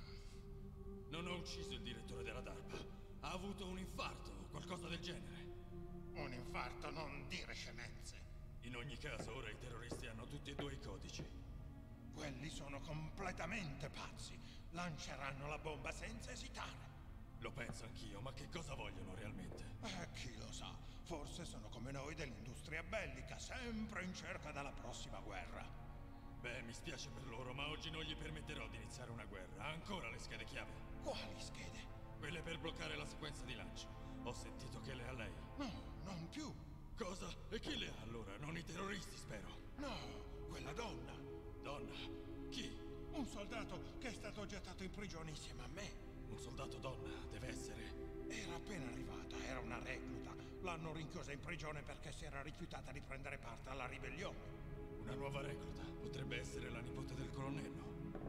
Non ho ucciso il direttore della DARPA. Ha avuto un infarto o qualcosa del genere. Un infarto, non dire scemenze. In ogni caso, ora i terroristi hanno tutti e due i codici. Quelli sono completamente pazzi. Lanceranno la bomba senza esitare. Lo penso anch'io, ma che cosa vogliono realmente? Chi lo sa. Forse sono come noi dell'industria bellica, sempre in cerca della prossima guerra. Beh, mi spiace per loro, ma oggi non gli permetterò di iniziare una guerra. Ha ancora le schede chiave? Quali schede? Quelle per bloccare la sequenza di lancio. Ho sentito che le ha lei. No, non più. Cosa? E chi le ha allora? Non i terroristi, spero. No, quella donna. Donna? Chi? Un soldato che è stato gettato in prigione insieme a me. Un soldato donna, deve essere... Era appena arrivata, era una recluta. L'hanno rinchiusa in prigione perché si era rifiutata di prendere parte alla ribellione. Una nuova recluta? Potrebbe essere la nipote del colonnello.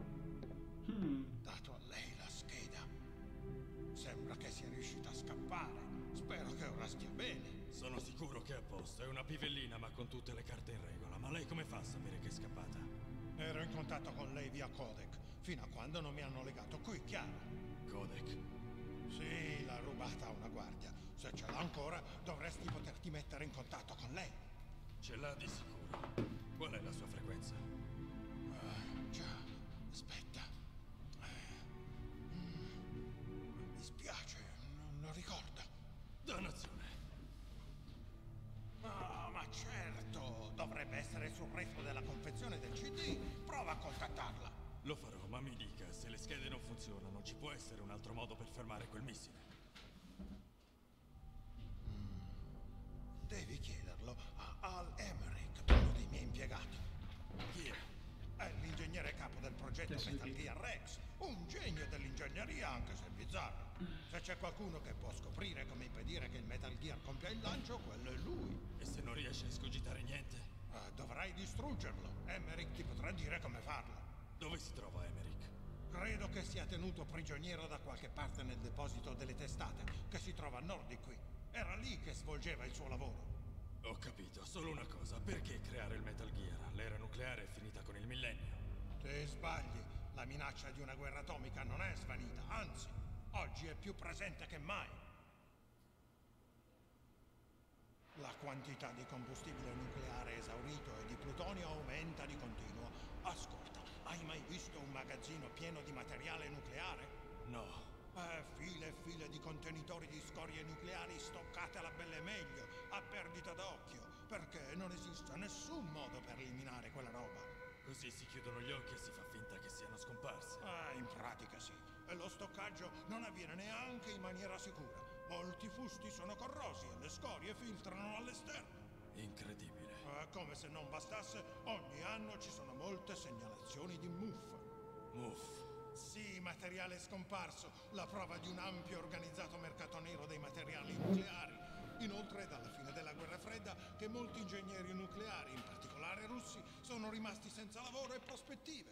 Dato a lei la scheda. Sembra che sia riuscita a scappare. Spero che ora stia bene. Sono sicuro che è a posto. È una pivellina, ma con tutte le carte in regola. Ma lei come fa a sapere che è scappata? Ero in contatto con lei via codec, fino a quando non mi hanno legato qui, chiaro? Codec? Sì, l'ha rubata a una guardia. Se ce l'ha ancora, dovresti poterti mettere in contatto con lei. Ce l'ha di sicuro. Qual è la sua frequenza? Già, aspetta. Mi spiace, non ricordo. Dannazione. Ah, ma certo! Dovrebbe essere sul retro della confezione del CD. Prova a contattarla. Lo farò, ma mi dica, se le schede non funzionano, ci può essere un altro modo per fermare quel missile? Devi chiederlo a Al Emmerich, uno dei miei impiegati. Chi è? È l'ingegnere capo del progetto Metal Gear Rex. Un genio dell'ingegneria, anche se bizzarro. Se c'è qualcuno che può scoprire come impedire che il Metal Gear compia il lancio, quello è lui. E se non riesce a escogitare niente? Dovrai distruggerlo. Emmerich ti potrà dire come farlo. Dove si trova Emmerich? Credo che sia tenuto prigioniero da qualche parte nel deposito delle testate, che si trova a nord di qui. Era lì che svolgeva il suo lavoro. Ho capito, solo una cosa. Perché creare il Metal Gear? L'era nucleare è finita con il millennio. Te sbagli. La minaccia di una guerra atomica non è svanita, anzi, oggi è più presente che mai. La quantità di combustibile nucleare esaurito e di plutonio aumenta di continuo. Ascolta, hai mai visto un magazzino pieno di materiale nucleare? No. File e file di contenitori di scorie nucleari stoccate alla belle meglio, a perdita d'occhio, perché non esiste nessun modo per eliminare quella roba. Così si chiudono gli occhi e si fa finta che siano scomparse. In pratica sì. E lo stoccaggio non avviene neanche in maniera sicura. Molti fusti sono corrosi e le scorie filtrano all'esterno. Incredibile. Come se non bastasse, ogni anno ci sono molte segnalazioni di MUF. MUF? Sì, materiale scomparso, la prova di un ampio e organizzato mercato nero dei materiali nucleari. Inoltre è dalla fine della guerra fredda che molti ingegneri nucleari, in particolare russi, sono rimasti senza lavoro e prospettive.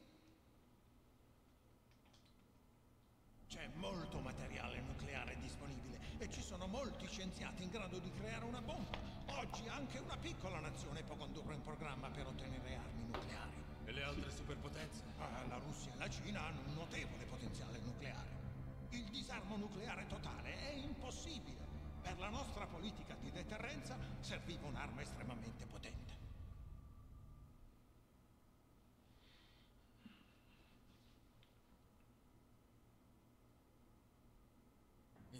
C'è molto materiale nucleare disponibile e ci sono molti scienziati in grado di creare una bomba. Oggi anche una piccola nazione può condurre un programma per ottenere armi nucleari. E le altre superpotenze? La Russia e la Cina hanno un notevole potenziale nucleare. Il disarmo nucleare totale è impossibile. Per la nostra politica di deterrenza serviva un'arma estremamente potente.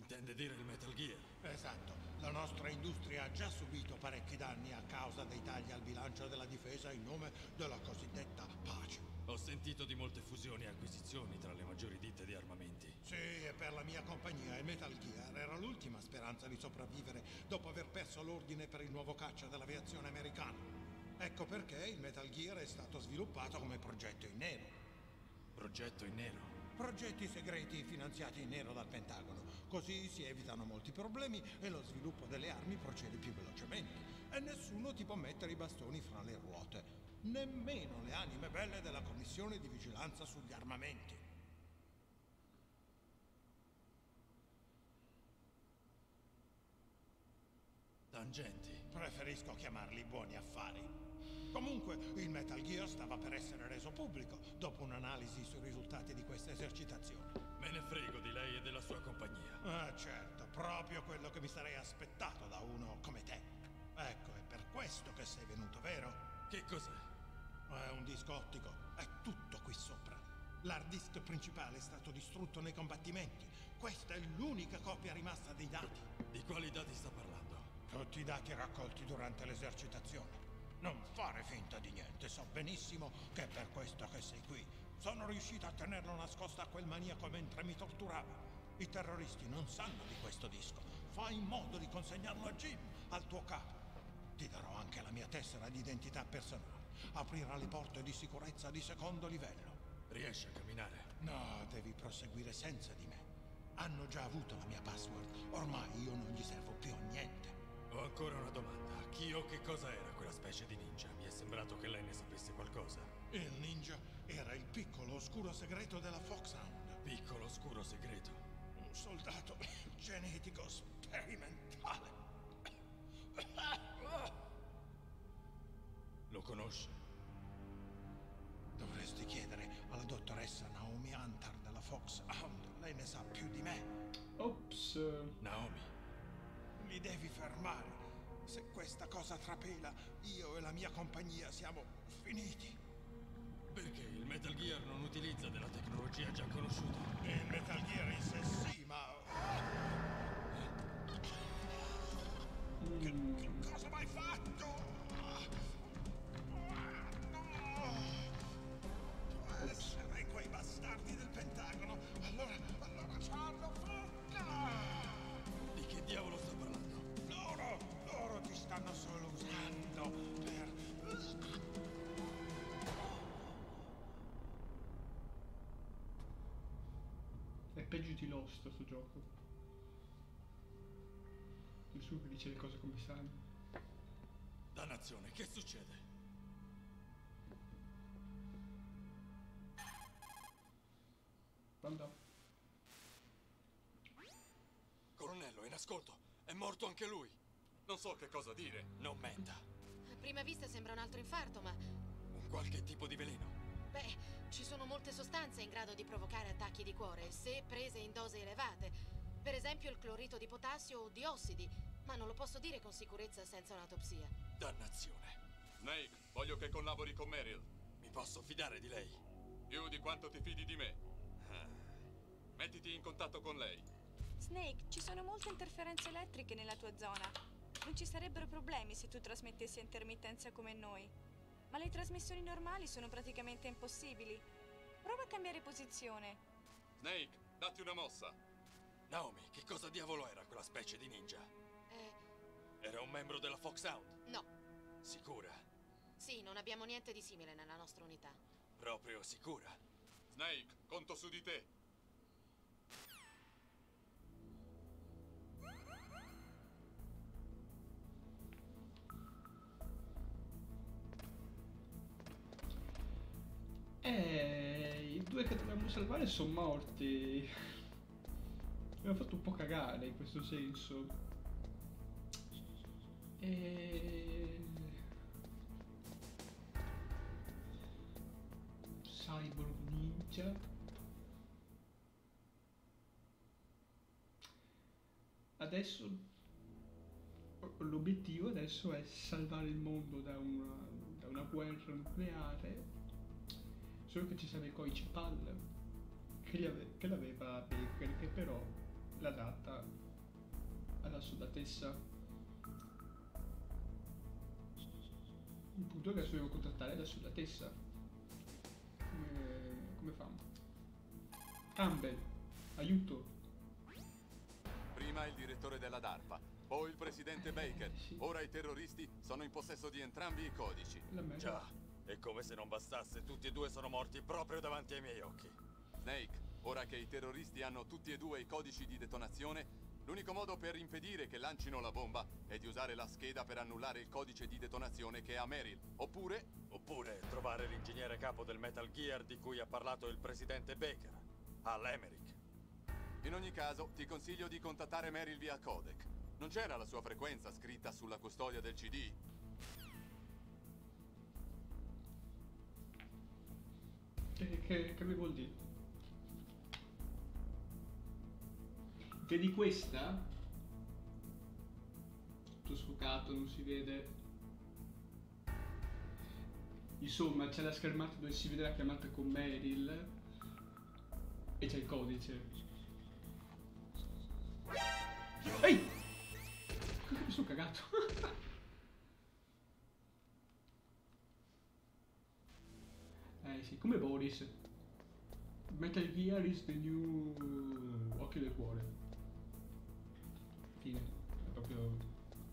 Intende dire il Metal Gear? Esatto. La nostra industria ha già subito parecchi danni a causa dei tagli al bilancio della difesa in nome della cosiddetta pace. Ho sentito di molte fusioni e acquisizioni tra le maggiori ditte di armamenti. Sì, e per la mia compagnia il Metal Gear era l'ultima speranza di sopravvivere dopo aver perso l'ordine per il nuovo caccia dell'aviazione americana. Ecco perché il Metal Gear è stato sviluppato come progetto in nero. Progetto in nero? Progetti segreti finanziati in nero dal Pentagono. Così si evitano molti problemi e lo sviluppo delle armi procede più velocemente. E nessuno ti può mettere i bastoni fra le ruote. Nemmeno le anime belle della Commissione di Vigilanza sugli Armamenti. Tangenti. Preferisco chiamarli buoni affari. Comunque, il Metal Gear stava per essere reso pubblico dopo un'analisi sui risultati di questa esercitazione. Me ne frego di lei e della sua compagnia. Ah, certo, proprio quello che mi sarei aspettato da uno come te. Ecco, è per questo che sei venuto, vero? Che cos'è? È un disco ottico, è tutto qui sopra. L'hard disk principale è stato distrutto nei combattimenti. Questa è l'unica copia rimasta dei dati. Di quali dati sta parlando? Tutti i dati raccolti durante l'esercitazione. Non fare finta di niente, so benissimo che è per questo che sei qui. Sono riuscito a tenerlo nascosto a quel maniaco mentre mi torturava. I terroristi non sanno di questo disco. Fai in modo di consegnarlo a Jim, al tuo capo. Ti darò anche la mia tessera di identità personale. Aprirà le porte di sicurezza di secondo livello. Riesci a camminare? No, devi proseguire senza di me. Hanno già avuto la mia password. Ormai io non gli servo più a niente. Ho ancora una domanda. Chi o che cosa era quella specie di ninja? Mi è sembrato che lei ne sapesse qualcosa. Il ninja era il piccolo oscuro segreto della Foxhound. Piccolo oscuro segreto? Un soldato genetico sperimentale. Lo conosce? Dovresti chiedere alla dottoressa Naomi Hunter della Foxhound. Lei ne sa più di me. Ops. Naomi. Mi devi fermare. Se questa cosa trapela, io e la mia compagnia siamo finiti. Perché il Metal Gear non utilizza della tecnologia già conosciuta? Il Metal Gear in sé sì, ma... Che cosa mi hai fatto? No! Può essere quei bastardi del Pentagono. Allora ce l'hanno fatta! Di che diavolo sta parlando? Loro ti stanno solo usando per... È peggio di Lost sto gioco. Nessuno che dice le cose come stanno. Dannazione, che succede? Pronto? Colonnello, in ascolto. È morto anche lui. Non so che cosa dire. Non menta. A prima vista sembra un altro infarto, ma... Un qualche tipo di veleno? Beh, ci sono molte sostanze in grado di provocare attacchi di cuore, se prese in dosi elevate. Per esempio il clorito di potassio o di ossidi, ma non lo posso dire con sicurezza senza un'autopsia. Dannazione. Snake, voglio che collabori con Meryl. Mi posso fidare di lei? Più di quanto ti fidi di me. Mettiti in contatto con lei. Snake, ci sono molte interferenze elettriche nella tua zona. Non ci sarebbero problemi se tu trasmettessi a intermittenza come noi. Ma le trasmissioni normali sono praticamente impossibili. Prova a cambiare posizione. Snake, datti una mossa. Naomi, che cosa diavolo era quella specie di ninja? Era un membro della Foxhound? No. Sicura? Sì, non abbiamo niente di simile nella nostra unità. Proprio sicura? Snake, conto su di te. I due che dovevamo salvare sono morti. Mi ha fatto un po' cagare in questo senso. Cyborg Ninja. Adesso l'obiettivo adesso è salvare il mondo da una guerra nucleare. Solo che ci serve il codice PAL che l'aveva Baker, che però la data alla soldatessa. Il punto è che adesso devo contattare la soldatessa. Come fanno? Campbell, aiuto. Prima il direttore della DARPA, poi il presidente Baker. Sì. Ora i terroristi sono in possesso di entrambi i codici. Già, è come se non bastasse, tutti e due sono morti proprio davanti ai miei occhi. Snake, ora che i terroristi hanno tutti e due i codici di detonazione, l'unico modo per impedire che lancino la bomba è di usare la scheda per annullare il codice di detonazione che ha Merrill. Oppure trovare l'ingegnere capo del Metal Gear di cui ha parlato il presidente Baker, Al Emmerich. In ogni caso, ti consiglio di contattare Merrill via codec. Non c'era la sua frequenza scritta sulla custodia del CD? Che mi vuol dire? Che di questa tutto sfocato, non si vede. Insomma, c'è la schermata dove si vede la chiamata con Merrill e c'è il codice. Ehi! Mi sono cagato. Sì, come Boris. Metal Gear is the new occhio del cuore. Fine. È proprio...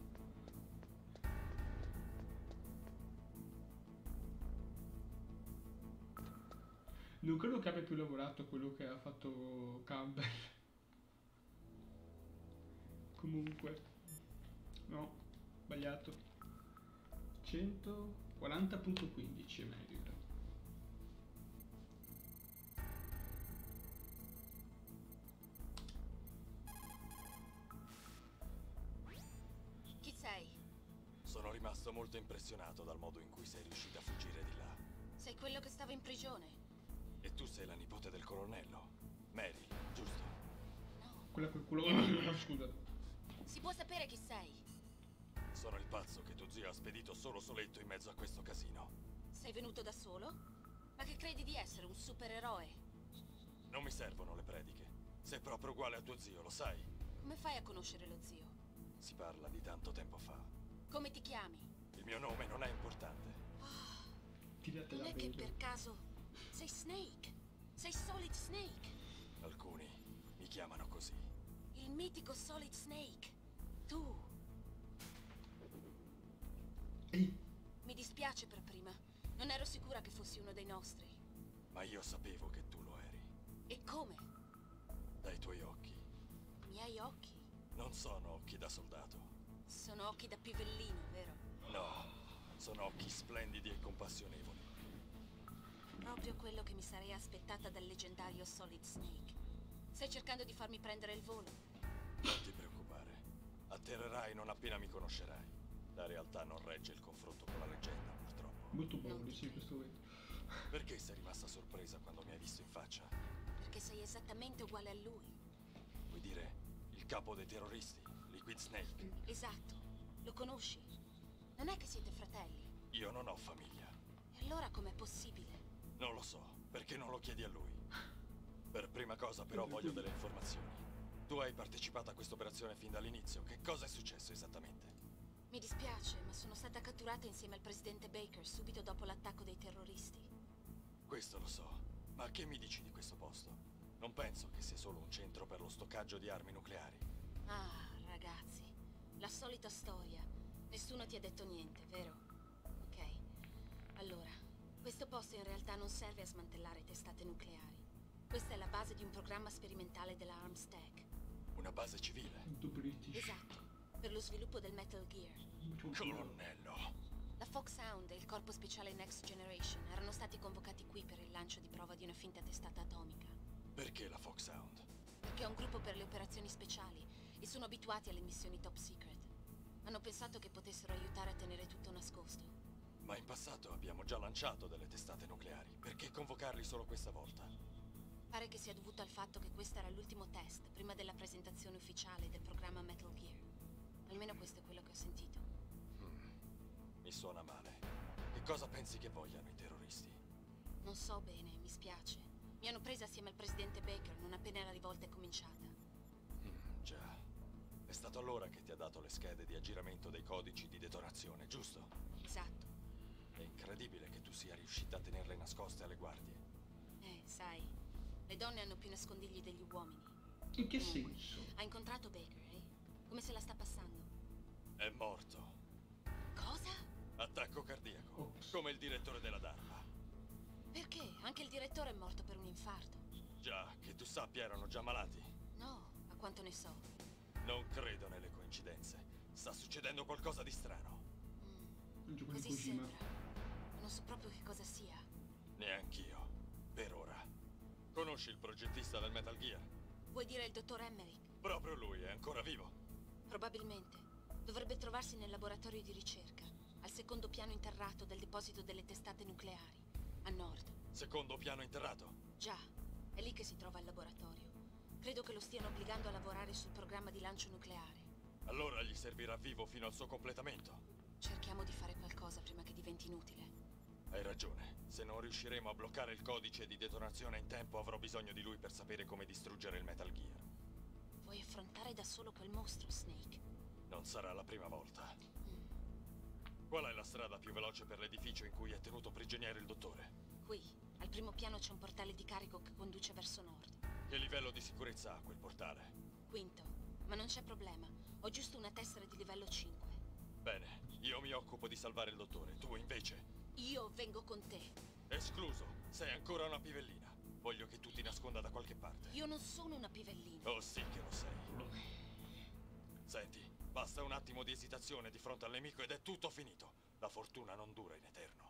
Non credo che abbia più lavorato quello che ha fatto Campbell. Comunque. No, sbagliato. 140.15 è meglio. Chi sei? Sono rimasto molto impressionato dal modo in cui sei riuscita a fuggire di là. Sei quello che stava in prigione? E tu sei la nipote del colonnello, Mary, giusto? No. Quella col culo... Scusa. Si può sapere chi sei? Sono il pazzo che tuo zio ha spedito soletto in mezzo a questo casino. Sei venuto da solo? Ma che credi di essere, un supereroe? Non mi servono le prediche. Sei proprio uguale a tuo zio, lo sai? Come fai a conoscere lo zio? Si parla di tanto tempo fa. Come ti chiami? Il mio nome non è importante. Non è che per caso sei Snake? Sei Solid Snake? Alcuni mi chiamano così. Il mitico Solid Snake. Tu. Mi dispiace per prima. Non ero sicura che fossi uno dei nostri. Ma io sapevo che tu lo eri. E come? Dai tuoi occhi. I miei occhi? Non sono occhi da soldato. Sono occhi da pivellino, vero? No, sono occhi splendidi e compassionevoli. Proprio quello che mi sarei aspettata dal leggendario Solid Snake. Stai cercando di farmi prendere il volo? Non ti preoccupare. Atterrerai non appena mi conoscerai. La realtà non regge il confronto con la leggenda, purtroppo. Molto buono, sì, questo momento. Perché sei rimasta sorpresa quando mi hai visto in faccia? Perché sei esattamente uguale a lui. Vuoi dire il capo dei terroristi, Liquid Snake? Esatto. Lo conosci? Non è che siete fratelli? Io non ho famiglia. E allora com'è possibile? Non lo so, perché non lo chiedi a lui. Per prima cosa però voglio delle informazioni. Tu hai partecipato a questa operazione fin dall'inizio. Che cosa è successo esattamente? Mi dispiace, ma sono stata catturata insieme al presidente Baker subito dopo l'attacco dei terroristi. Questo lo so, ma che mi dici di questo posto? Non penso che sia solo un centro per lo stoccaggio di armi nucleari. Ah, ragazzi, la solita storia. Nessuno ti ha detto niente, vero? Ok, allora, questo posto in realtà non serve a smantellare testate nucleari. Questa è la base di un programma sperimentale della Armstec. Una base civile? Esatto, per lo sviluppo del Metal Gear. Colonnello! La Foxhound e il corpo speciale Next Generation erano stati convocati qui per il lancio di prova di una finta testata atomica. Perché la Foxhound? Perché è un gruppo per le operazioni speciali e sono abituati alle missioni top secret. Hanno pensato che potessero aiutare a tenere tutto nascosto. Ma in passato abbiamo già lanciato delle testate nucleari. Perché convocarli solo questa volta? Pare che sia dovuto al fatto che questo era l'ultimo test prima della presentazione ufficiale del programma Metal Gear. Almeno questo è quello che ho sentito. Mi suona male. Che cosa pensi che vogliano i terroristi? Non so bene, mi spiace. Mi hanno presa assieme al presidente Baker non appena la rivolta è cominciata. stato allora che ti ha dato le schede di aggiramento dei codici di detonazione, giusto? Esatto. È incredibile che tu sia riuscita a tenerle nascoste alle guardie. Sai, le donne hanno più nascondigli degli uomini. In che senso? Ha incontrato Baker, Come se la sta passando? È morto. Cosa? Attacco cardiaco, come il direttore della DARPA. Perché? Anche il direttore è morto per un infarto. Già, che tu sappia erano già malati. No, a quanto ne so. Non credo nelle coincidenze. Sta succedendo qualcosa di strano. Così sembra. Non so proprio che cosa sia. Neanch'io, per ora. Conosci il progettista del Metal Gear? Vuoi dire il dottor Emmerich? Proprio lui, è ancora vivo. Probabilmente. Dovrebbe trovarsi nel laboratorio di ricerca, al secondo piano interrato del deposito delle testate nucleari, a nord. Secondo piano interrato? Già, è lì che si trova il laboratorio. Credo che lo stiano obbligando a lavorare sul programma di lancio nucleare. Allora gli servirà vivo fino al suo completamento. Cerchiamo di fare qualcosa prima che diventi inutile. Hai ragione. Se non riusciremo a bloccare il codice di detonazione in tempo, avrò bisogno di lui per sapere come distruggere il Metal Gear. Vuoi affrontare da solo quel mostro, Snake? Non sarà la prima volta. Qual è la strada più veloce per l'edificio in cui è tenuto prigioniero il dottore? Qui, al primo piano c'è un portale di carico che conduce verso nord. Che livello di sicurezza ha quel portale? Quinto, ma non c'è problema. Ho giusto una tessera di livello 5. Bene, io mi occupo di salvare il dottore, tu invece? Io vengo con te. Escluso, sei ancora una pivellina. Voglio che tu ti nasconda da qualche parte. Io non sono una pivellina. Oh sì che lo sei. Senti, basta un attimo di esitazione di fronte al nemico ed è tutto finito. La fortuna non dura in eterno.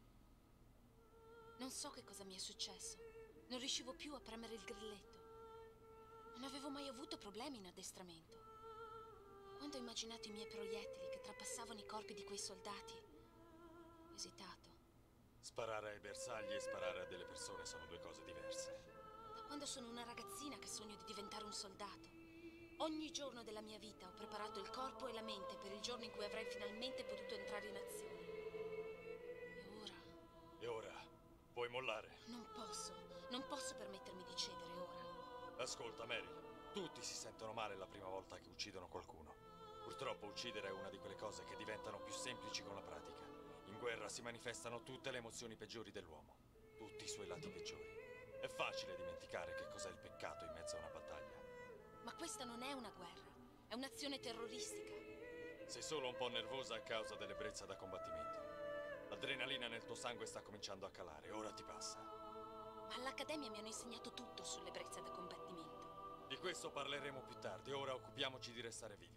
Non so che cosa mi è successo. Non riuscivo più a premere il grilletto. Non avevo mai avuto problemi in addestramento. Quando ho immaginato i miei proiettili che trapassavano i corpi di quei soldati, ho esitato. Sparare ai bersagli e sparare a delle persone sono due cose diverse. Da quando sono una ragazzina che sogno di diventare un soldato. Ogni giorno della mia vita ho preparato il corpo e la mente per il giorno in cui avrei finalmente potuto entrare in azione. E ora? E ora? Vuoi mollare? Non posso permettermi di cedere ora. Ascolta, Meryl, tutti si sentono male la prima volta che uccidono qualcuno. Purtroppo uccidere è una di quelle cose che diventano più semplici con la pratica. In guerra si manifestano tutte le emozioni peggiori dell'uomo, tutti i suoi lati peggiori. È facile dimenticare che cos'è il peccato in mezzo a una battaglia. Ma questa non è una guerra, è un'azione terroristica. Sei solo un po' nervosa a causa dell'ebbrezza da combattimento. L'adrenalina nel tuo sangue sta cominciando a calare, ora ti passa. Ma all'Accademia mi hanno insegnato tutto sull'ebbrezza da combattimento. Di questo parleremo più tardi, ora occupiamoci di restare vivi.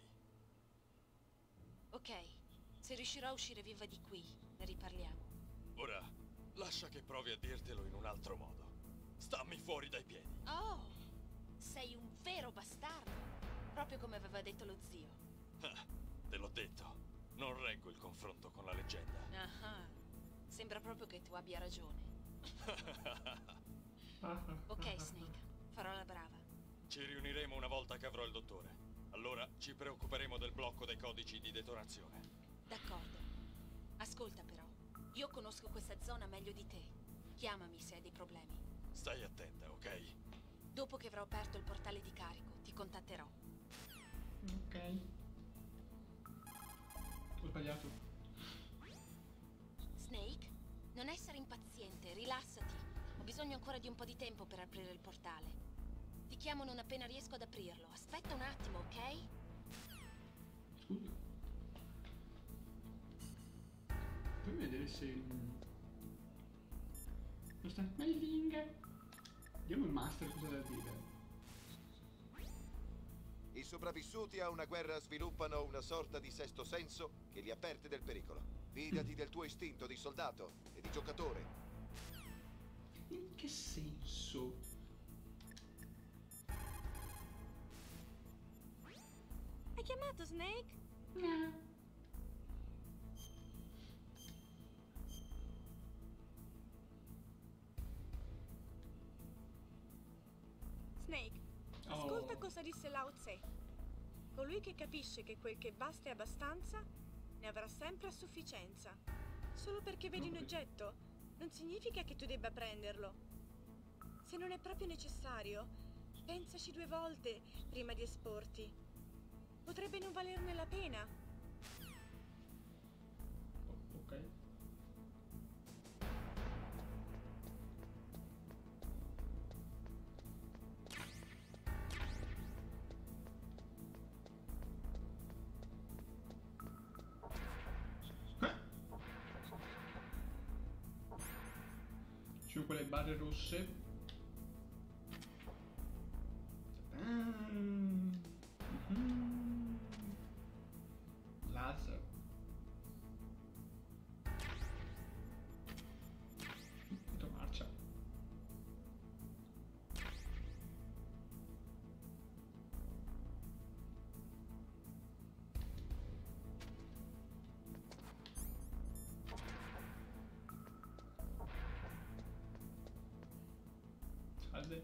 Ok, se riuscirò a uscire viva di qui, ne riparliamo. Ora, lascia che provi a dirtelo in un altro modo. Stammi fuori dai piedi. Oh, sei un vero bastardo, proprio come aveva detto lo zio. Te l'ho detto, non reggo il confronto con la leggenda. Sembra proprio che tu abbia ragione. Ok, Snake, farò la brava. Ci riuniremo una volta che avrò il dottore. Allora ci preoccuperemo del blocco dei codici di detonazione. D'accordo. Ascolta però, io conosco questa zona meglio di te. Chiamami se hai dei problemi. Stai attenta, ok? Dopo che avrò aperto il portale di carico, ti contatterò. Ok. Ho sbagliato. Snake, non essere impaziente, rilassati. Ho bisogno ancora di un po' di tempo per aprire il portale. Ti chiamo non appena riesco ad aprirlo. Aspetta un attimo, ok? Scusa. Puoi vedere se... Questa smelling. Vediamo il master cosa da dire. I sopravvissuti a una guerra sviluppano una sorta di sesto senso che li avverte del pericolo. Fidati del tuo istinto di soldato e di giocatore. In che senso? Hai chiamato Snake? No. Snake, ascolta cosa disse Lao Tse. Colui che capisce che quel che basta è abbastanza, ne avrà sempre a sufficienza. Solo perché vedi un oggetto, non significa che tu debba prenderlo. Se non è proprio necessario, pensaci 2 volte prima di esporti. Potrebbe non valerne la pena. Ok. Ci sono quelle barre rosse. Laser. Marcia. Salve.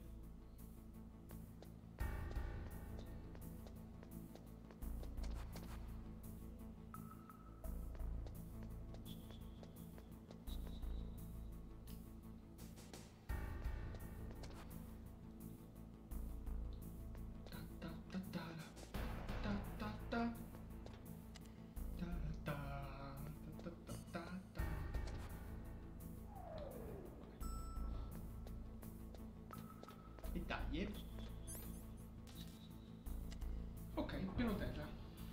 E dai. Ok, piano terra.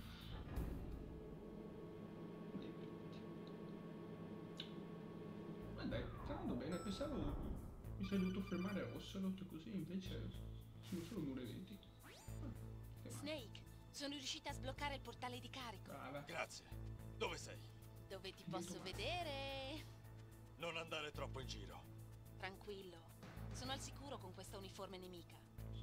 Ma dai, sta andando bene, pensavo mi sarei dovuto fermare a Ocelot così, invece sono solo mureletti. Snake, sono riuscita a sbloccare il portale di carico. Brava. Grazie. Dove sei? Dove ti posso vedere? Non andare troppo in giro. Tranquillo, sono al sicuro con questa uniforme nemica.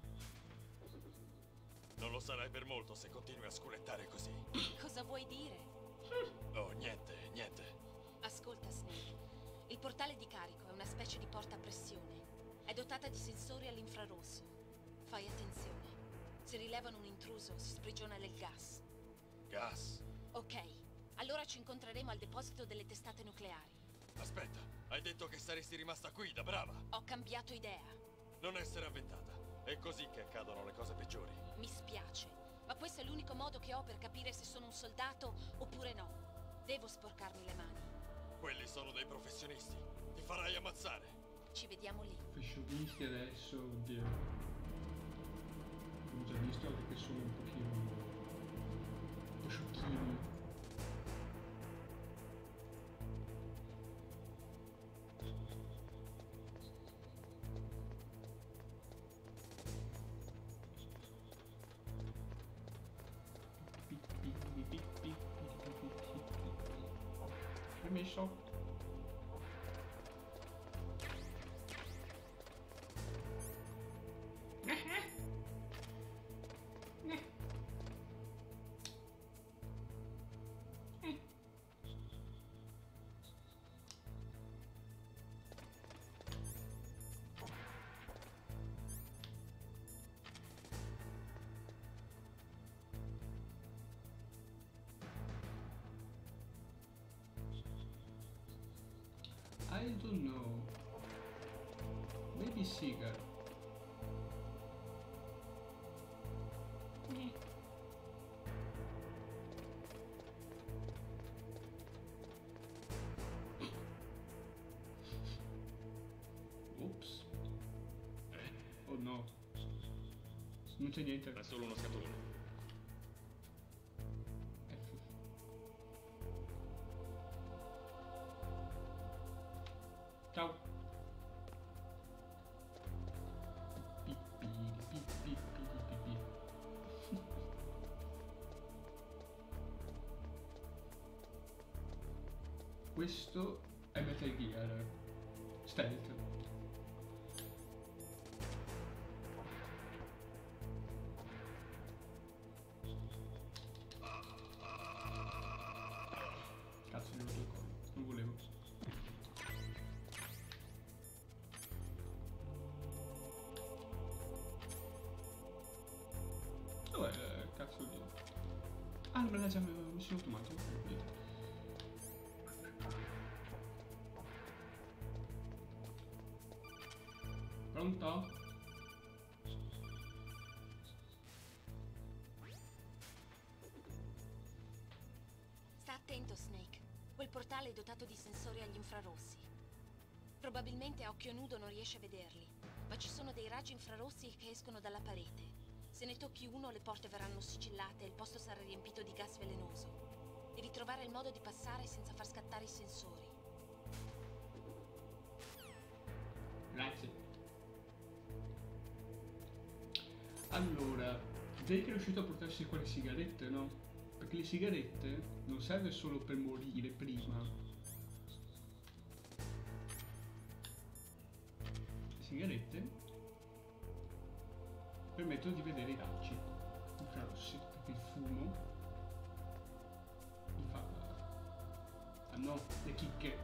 Non lo sarai per molto se continui a sculettare così. Cosa vuoi dire? Oh, niente, niente. Ascolta, Snake. Il portale di carico è una specie di porta a pressione. È dotata di sensori all'infrarosso. Fai attenzione. Se rilevano un intruso, si sprigiona del gas. Gas? Ok, allora ci incontreremo al deposito delle testate nucleari. Aspetta, hai detto che saresti rimasta qui, da brava. Ho cambiato idea. Non essere avventata. È così che accadono le cose peggiori. Mi spiace, ma questo è l'unico modo che ho per capire se sono un soldato oppure no. Devo sporcarmi le mani. Quelli sono dei professionisti. Ti farai ammazzare. Ci vediamo lì. Professionisti adesso, oddio. Ho già visto anche che sono un pochino... un po' sciocchini. Permesso. I don't know. Maybe Seagull. Ops. Oh no. Non c'è niente. È solo uno scatolone. Ciao. Questo è Metal Gear Stealth. Cazzo, mi ho rotto il collo, non volevo. Dov'è il cazzo di... Ah, me l'ha già messo in automatico. Pronto? portale è dotato di sensori agli infrarossi. Probabilmente a occhio nudo non riesce a vederli, ma ci sono dei raggi infrarossi che escono dalla parete. Se ne tocchi uno, le porte verranno sigillate e il posto sarà riempito di gas velenoso. Devi trovare il modo di passare senza far scattare i sensori. Grazie. Allora, Jake è riuscito a portarsi qua le sigarette, no? Perché le sigarette non serve solo per morire prima. Le sigarette permettono di vedere i raggi infrarossi, perché il fumo fanno le chicche.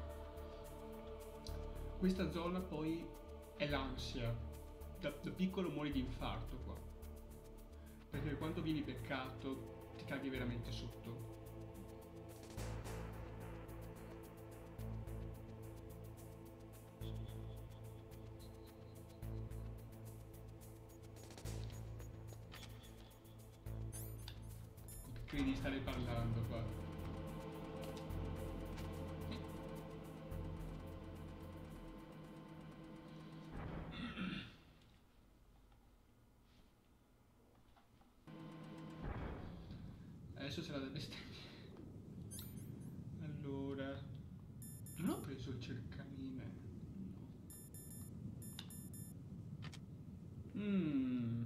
Questa zona poi è l'ansia. Da piccolo muori di infarto qua, perché quando vieni beccato ti caghi veramente sotto. Credi di stare parlando qua. Adesso sarà da bestemmia. Allora, non ho preso il cercamine. No.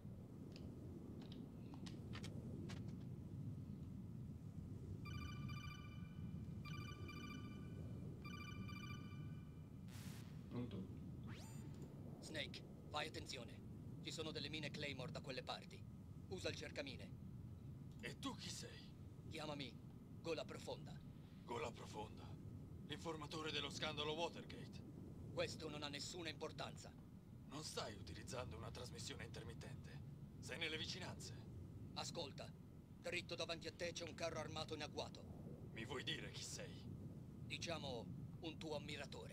Pronto? Snake, fai attenzione. Ci sono delle mine Claymore da quelle parti. Usa il cercamine. E tu chi sei? Chiamami Gola Profonda. Gola Profonda? L'informatore dello scandalo Watergate? Questo non ha nessuna importanza. Non stai utilizzando una trasmissione intermittente? Sei nelle vicinanze? Ascolta, dritto davanti a te c'è un carro armato in agguato. Mi vuoi dire chi sei? Diciamo un tuo ammiratore.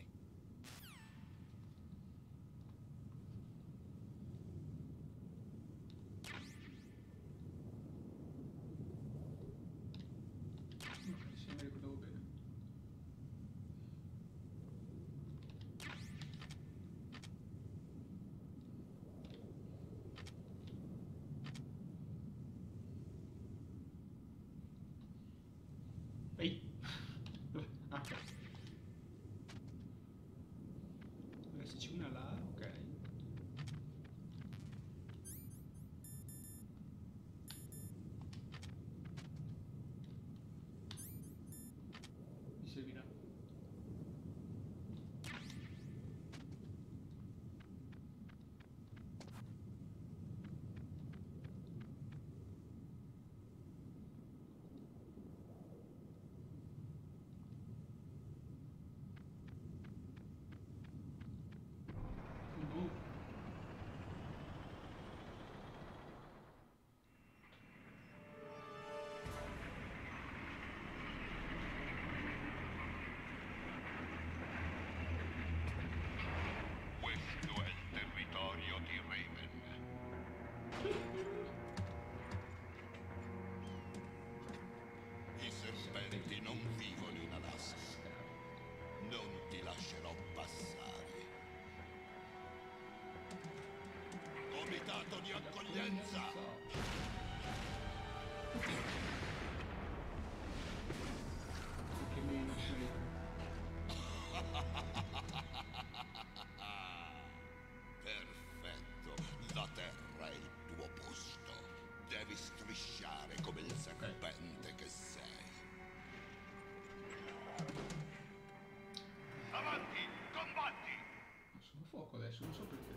Ehi! Ah. Adesso c'è una là, ok. Mi servirà. I serpenti non vivono in Alaska. Non ti lascerò passare. Comitato di accoglienza! Che meno sei. Perfetto, la terra è il tuo posto. Devi strisciare come il serpente che sei. Avanti, combatti! Sono a fuoco adesso, non so perché.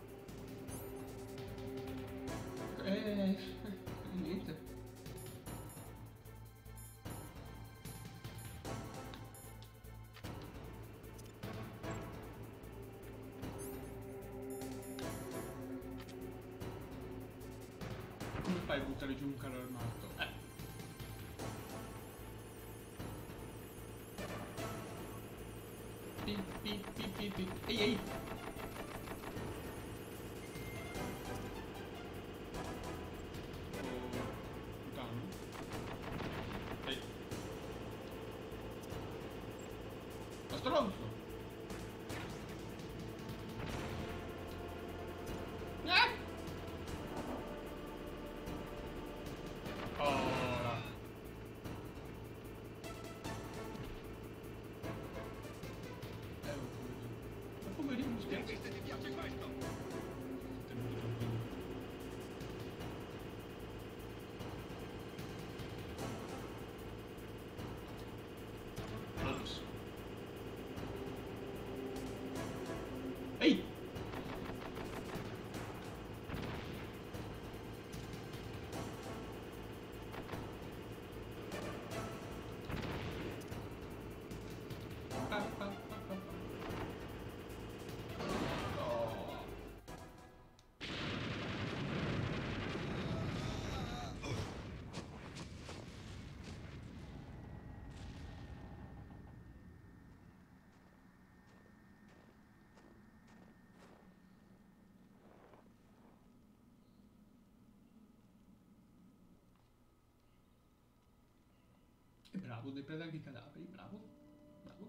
Niente. Come fai a buttare giù un carro armato? Ehi, ehi! stronzo! Ehi! È bravo, deve prendere anche i cadaveri, bravo, bravo.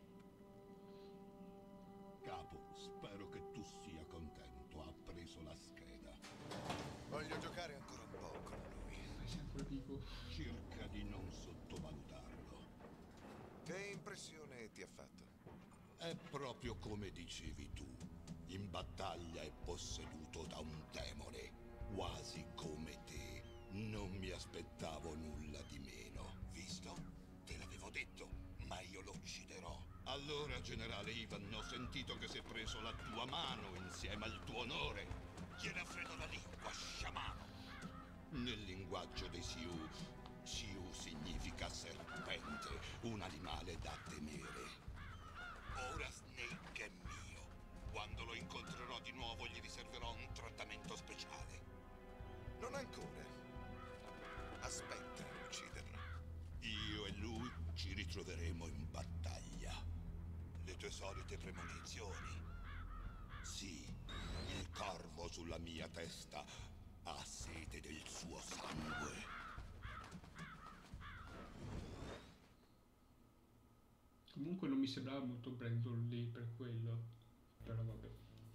Capo, spero che tu sia contento, ha preso la scheda. Voglio giocare ancora un po' con lui. Sei ancora vivo. Cerca di non sottovalutarlo. Che impressione ti ha fatto? È proprio come dicevi tu. In battaglia è posseduto da un demone, quasi come te. Non mi aspettavo nulla di meno. Visto? Te l'avevo detto, ma io lo ucciderò. Allora, generale Ivan, ho sentito che si è preso la tua mano insieme al tuo onore. Gliene freddo la lingua, sciamano. Nel linguaggio dei Sioux, Sioux significa serpente, un animale da temere. Ora Snake è mio. Quando lo incontrerò di nuovo gli riserverò un trattamento speciale. Non ancora. Aspetta a ucciderlo. Io e lui ci ritroveremo in battaglia. Le tue solite premonizioni. Sì, il corvo sulla mia testa ha sete del suo sangue. Comunque non mi sembrava molto Brandon lì per quello. Però vabbè.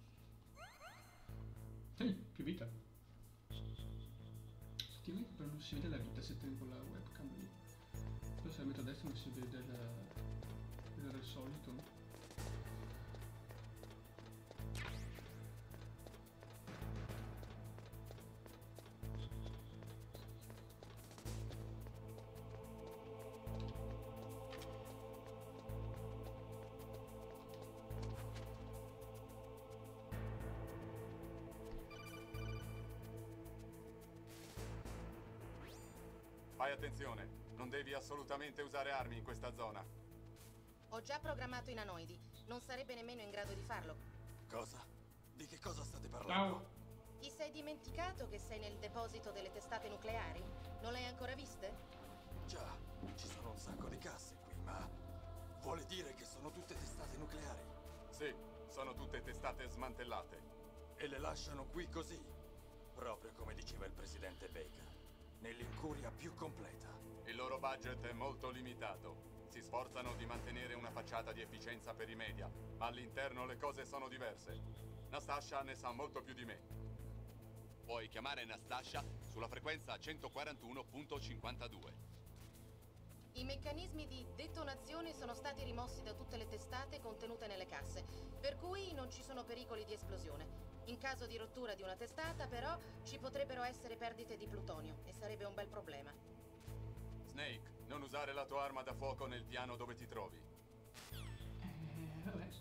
Ehi, più vita. Effettivamente però non si vede la vita se tengo la webcam lì. Però se la metto a destra non si vede il solito. Fai attenzione, non devi assolutamente usare armi in questa zona. Ho già programmato i nanoidi, non sarebbe nemmeno in grado di farlo. Cosa? Di che cosa state parlando? Ti sei dimenticato che sei nel deposito delle testate nucleari? Non le hai ancora viste? Già, ci sono un sacco di casse qui, ma vuole dire che sono tutte testate nucleari? Sì, sono tutte testate smantellate. E le lasciano qui così? Proprio come diceva il presidente Baker. Nell'incuria più completa. Il loro budget è molto limitato. Si sforzano di mantenere una facciata di efficienza per i media, ma all'interno le cose sono diverse. Nastasha ne sa molto più di me. Puoi chiamare Nastasha sulla frequenza 141.52. I meccanismi di detonazione sono stati rimossi da tutte le testate contenute nelle casse, per cui non ci sono pericoli di esplosione. In caso di rottura di una testata, però, ci potrebbero essere perdite di plutonio e sarebbe un bel problema. Snake, non usare la tua arma da fuoco nel piano dove ti trovi. Vabbè.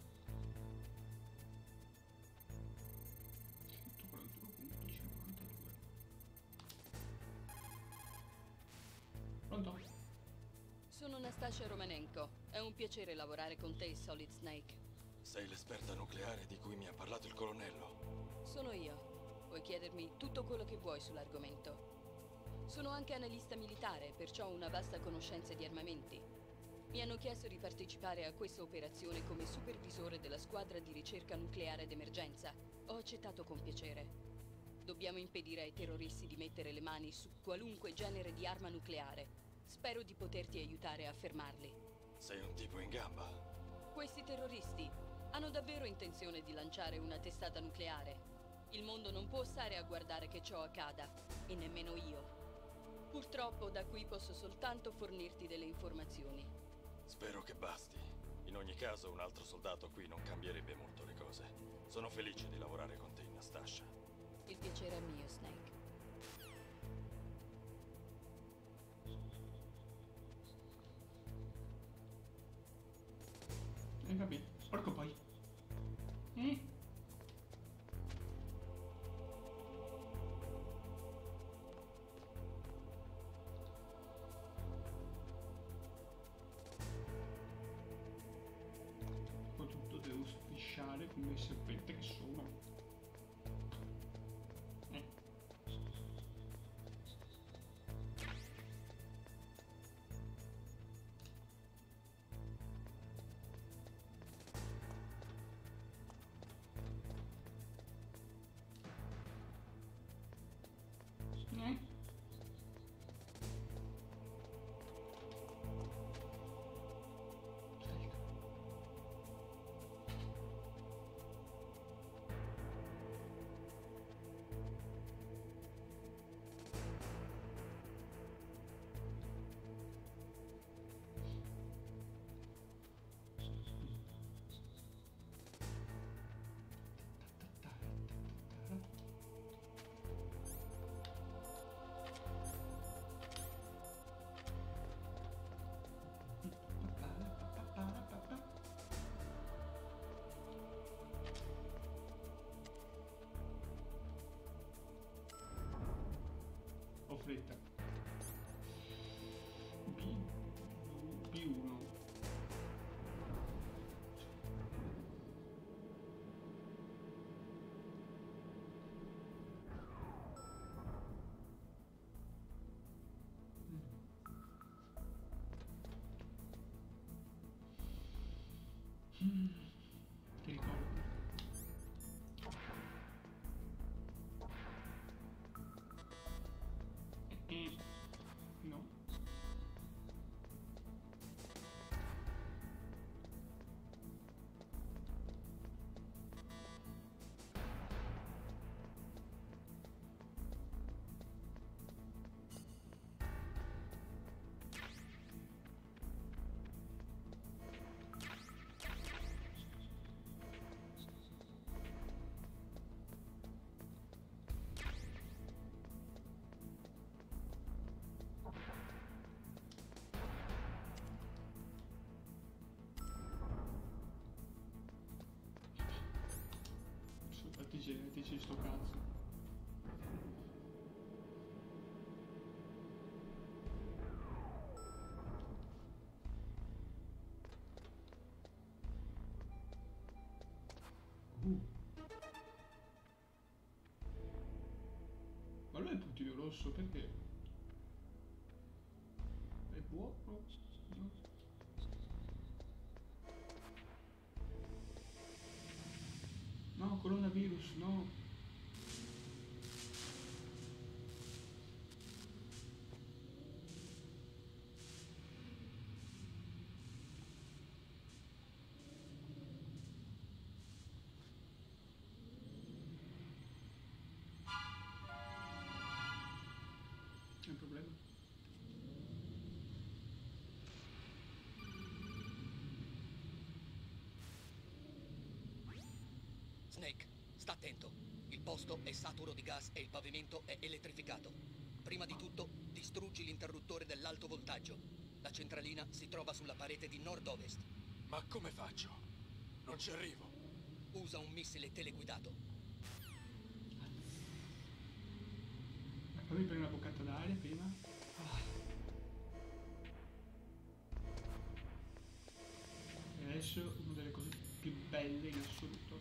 141.52. Pronto? Sono Nastasha Romanenko. È un piacere lavorare con te, Solid Snake. Sei l'esperta nucleare di cui mi ha parlato il colonnello. Sono io. Puoi chiedermi tutto quello che vuoi sull'argomento. Sono anche analista militare, perciò ho una vasta conoscenza di armamenti. Mi hanno chiesto di partecipare a questa operazione come supervisore della squadra di ricerca nucleare d'emergenza. Ho accettato con piacere. Dobbiamo impedire ai terroristi di mettere le mani su qualunque genere di arma nucleare. Spero di poterti aiutare a fermarli. Sei un tipo in gamba. Questi terroristi hanno davvero intenzione di lanciare una testata nucleare. Il mondo non può stare a guardare che ciò accada, e nemmeno io. Purtroppo da qui posso soltanto fornirti delle informazioni. Spero che basti. In ogni caso un altro soldato qui non cambierebbe molto le cose. Sono felice di lavorare con te, Nastasha. Il piacere è mio, Snake. Vabbè, porco poi. Soprattutto devo sfisciare come il serpente che sono. Ho fretta. B1. Ti ricordo. No. Genetici sto cazzo. Ma lui è puntino rosso perché? È buono? No, coronavirus, no. C'è un problema? Snake, sta attento. Il posto è saturo di gas e il pavimento è elettrificato. Prima di tutto, distruggi l'interruttore dell'alto voltaggio. La centralina si trova sulla parete di nord-ovest. Ma come faccio? Non ci arrivo. Usa un missile teleguidato. Fammi prendere una boccata d'aria prima. E adesso una delle cose più belle in assoluto.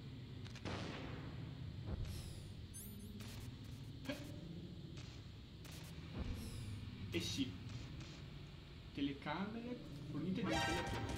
E sì, telecamere fornite di ventilatori.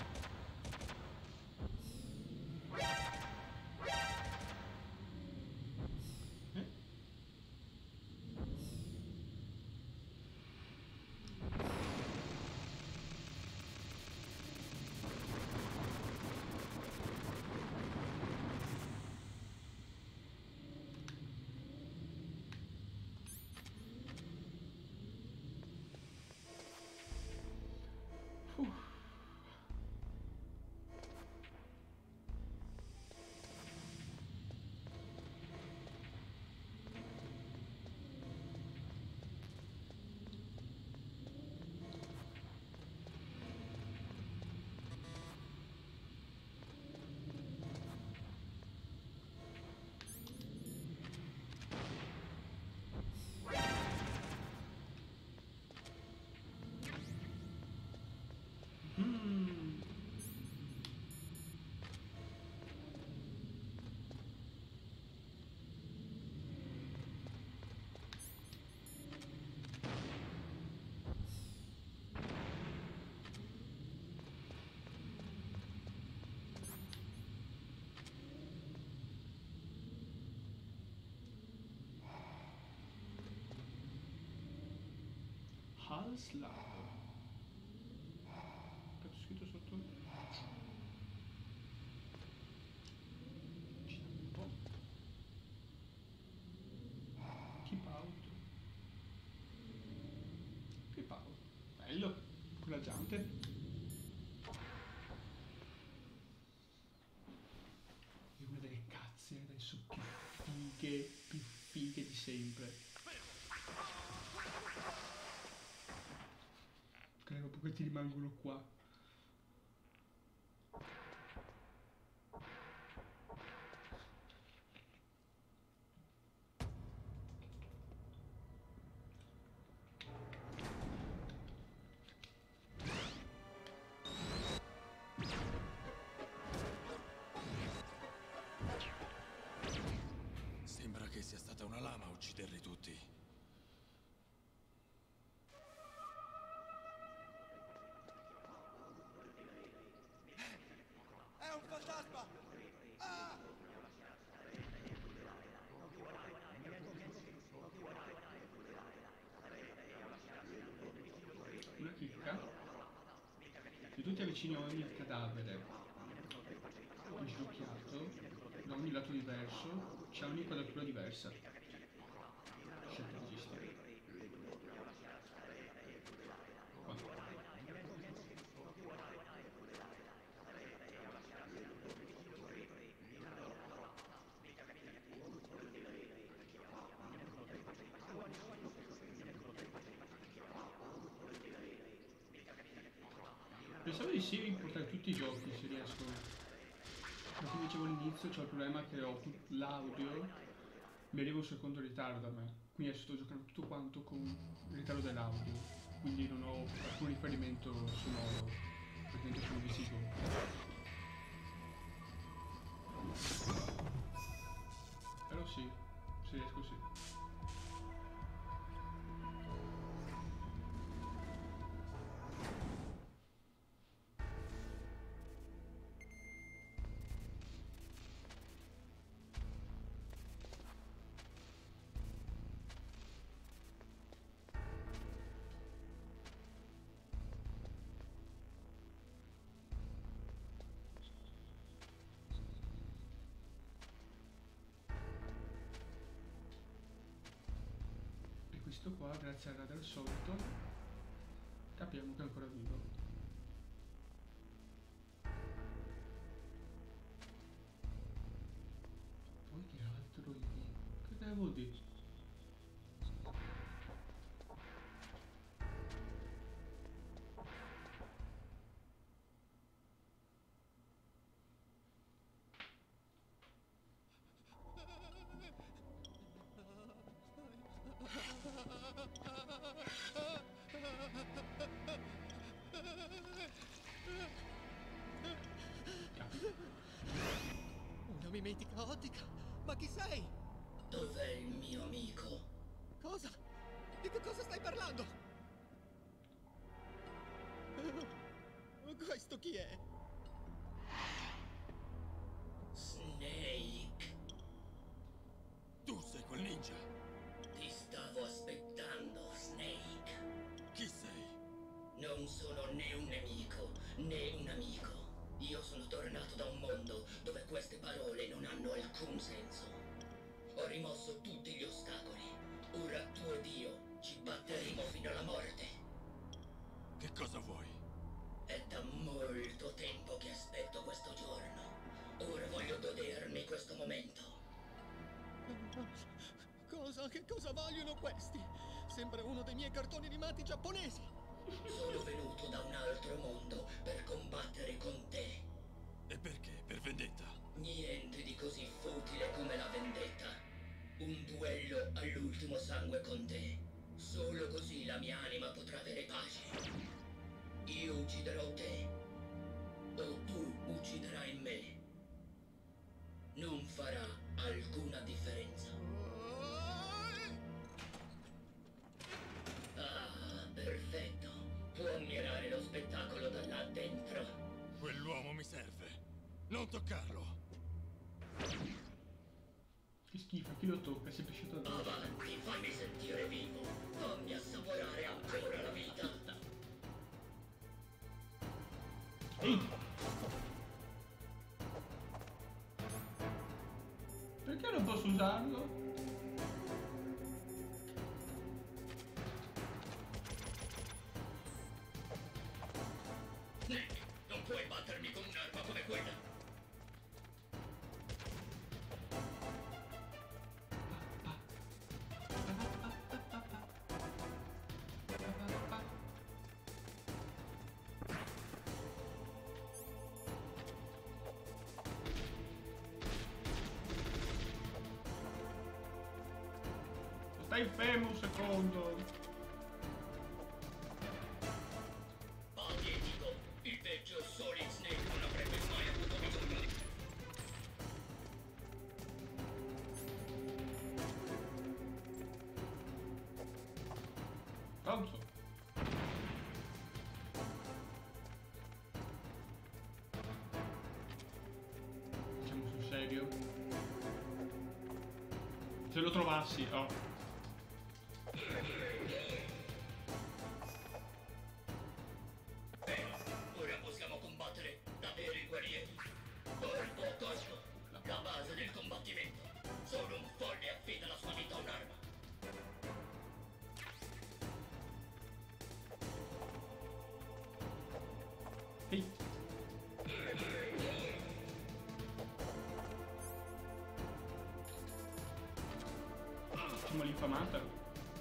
Halslab. Cazzo scritto sotto? Giriamo un po'. Keep out. Keep out. Bello, incoraggiante. È una delle cazze adesso più fighe di sempre. Credo che ti rimangono qua. Sembra che sia stata una lama a ucciderli tutti. È un fantasma! Ah! Una chicca. Se tu ti avvicini a ogni cadavere inginocchiato, da ogni lato diverso, c'è un'inquadratura diversa. Scelta regista. Qua. Pensavo di sì importare tutti i giochi se riesco. Ma come dicevo all'inizio c'ho il problema che ho l'audio, mi arriva un secondo ritardo da me. Quindi adesso sto giocando tutto quanto con il ritardo dell'audio. Quindi non ho alcun riferimento sonoro, praticamente sono visivo. Però sì, se riesco sì. Questo qua, grazie al radar solito, capiamo che è ancora vivo. Poi che altro lì? Che devo dire? Una mimetica ottica? Ma chi sei? Dov'è il mio amico? Cosa? Di che cosa stai parlando? Questo chi è? Snake. Tu sei quel ninja. Ti stavo aspettando, Snake. Chi sei? Non sono né un nemico né un amico. Io sono tornato da un mondo dove queste parole non hanno alcun senso. Ho rimosso tutti gli ostacoli. Ora tu ed io ci batteremo fino alla morte. Che cosa vuoi? È da molto tempo che aspetto questo giorno. Ora voglio godermi questo momento. Cosa? Che cosa vogliono questi? Sembra uno dei miei cartoni animati giapponesi. Sono venuto da un altro mondo per combattere con te. E perché? Per vendetta? Niente di così futile come la vendetta. Un duello all'ultimo sangue con te. Solo così la mia anima potrà avere pace. Io ucciderò te. O tu ucciderai me. Non farà alcuna differenza. Ah, perfetto. Può ammirare lo spettacolo da là dentro. Quell'uomo mi serve. Non toccarlo. Che schifo, chi lo tocca? Si è pisciato addosso. Avanti, fammi sentire vivo. Fammi assaporare ancora la vita. Stai fermo un secondo. Patetico, il vecchio Solid Snake non avrebbe mai avuto bisogno di... Pronto? Siamo sul serio? Se lo trovassi, oh. Ora possiamo combattere da veri guerrieri. Corpo a corpo, la base del combattimento. Solo un folle affida la sua vita a un'arma. Ehi. Facciamo l'infamata.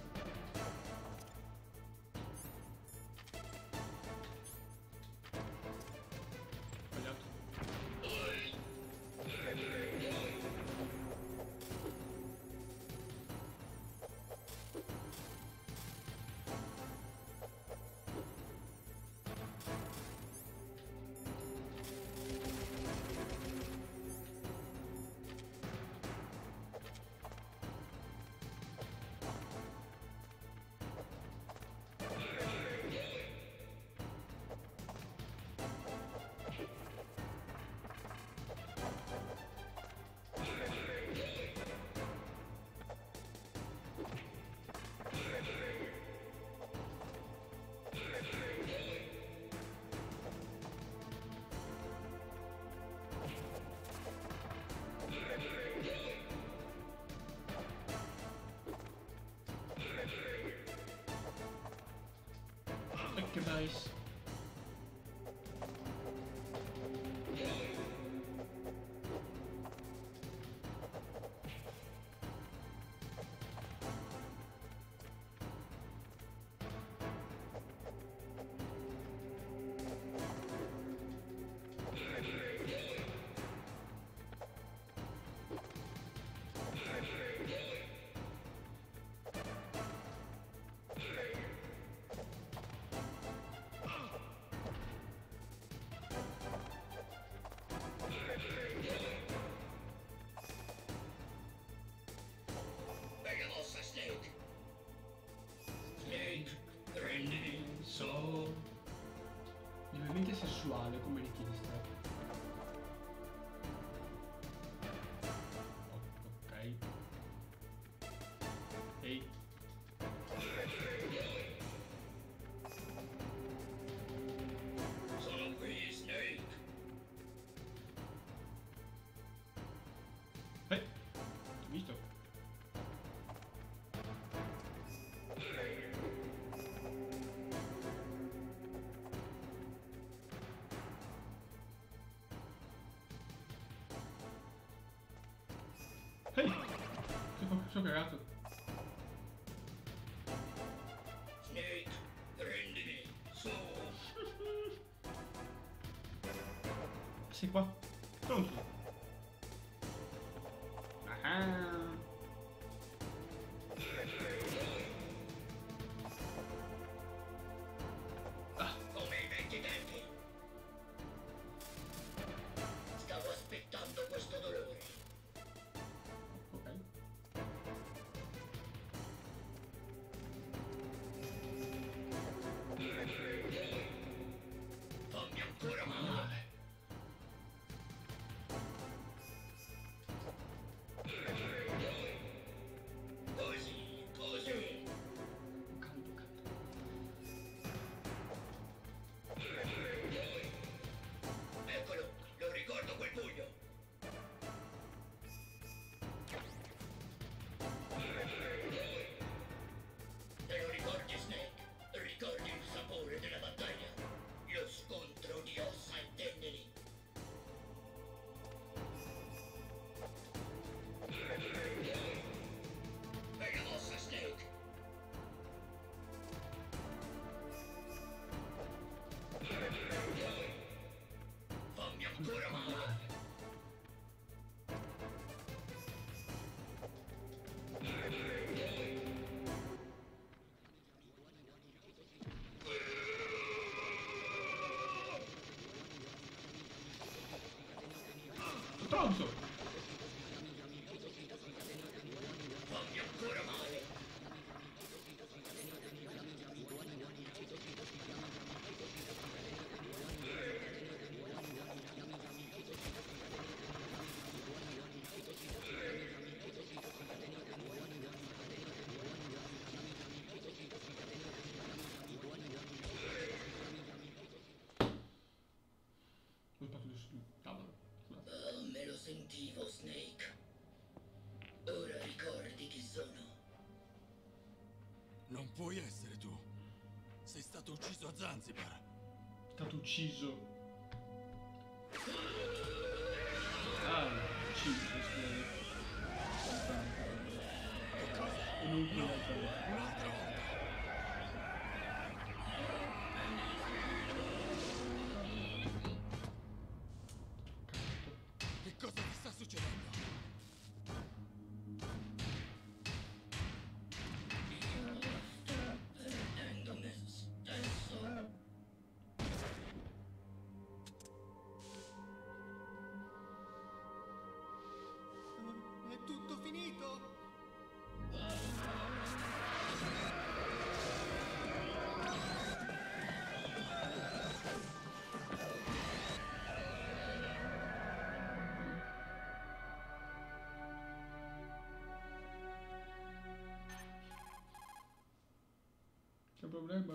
Che nice. Lievemente sessuale come richiesta. Ok. Ehi. Sono qui, Snake. Hai visto? Ehi! Sono cagato. Snake, prendimi, su. Sei qua. Pronto? Ah. Come i vecchi tempi. Stavo aspettando questo dolore. Ok. Fammi ancora male. Non puoi essere tu. Sei stato ucciso a Zanzibar. È stato ucciso. Ah, ucciso, spero. Che cosa? E non No, un'altra volta. Che cosa ti sta succedendo? È tutto finito! C'è un problema?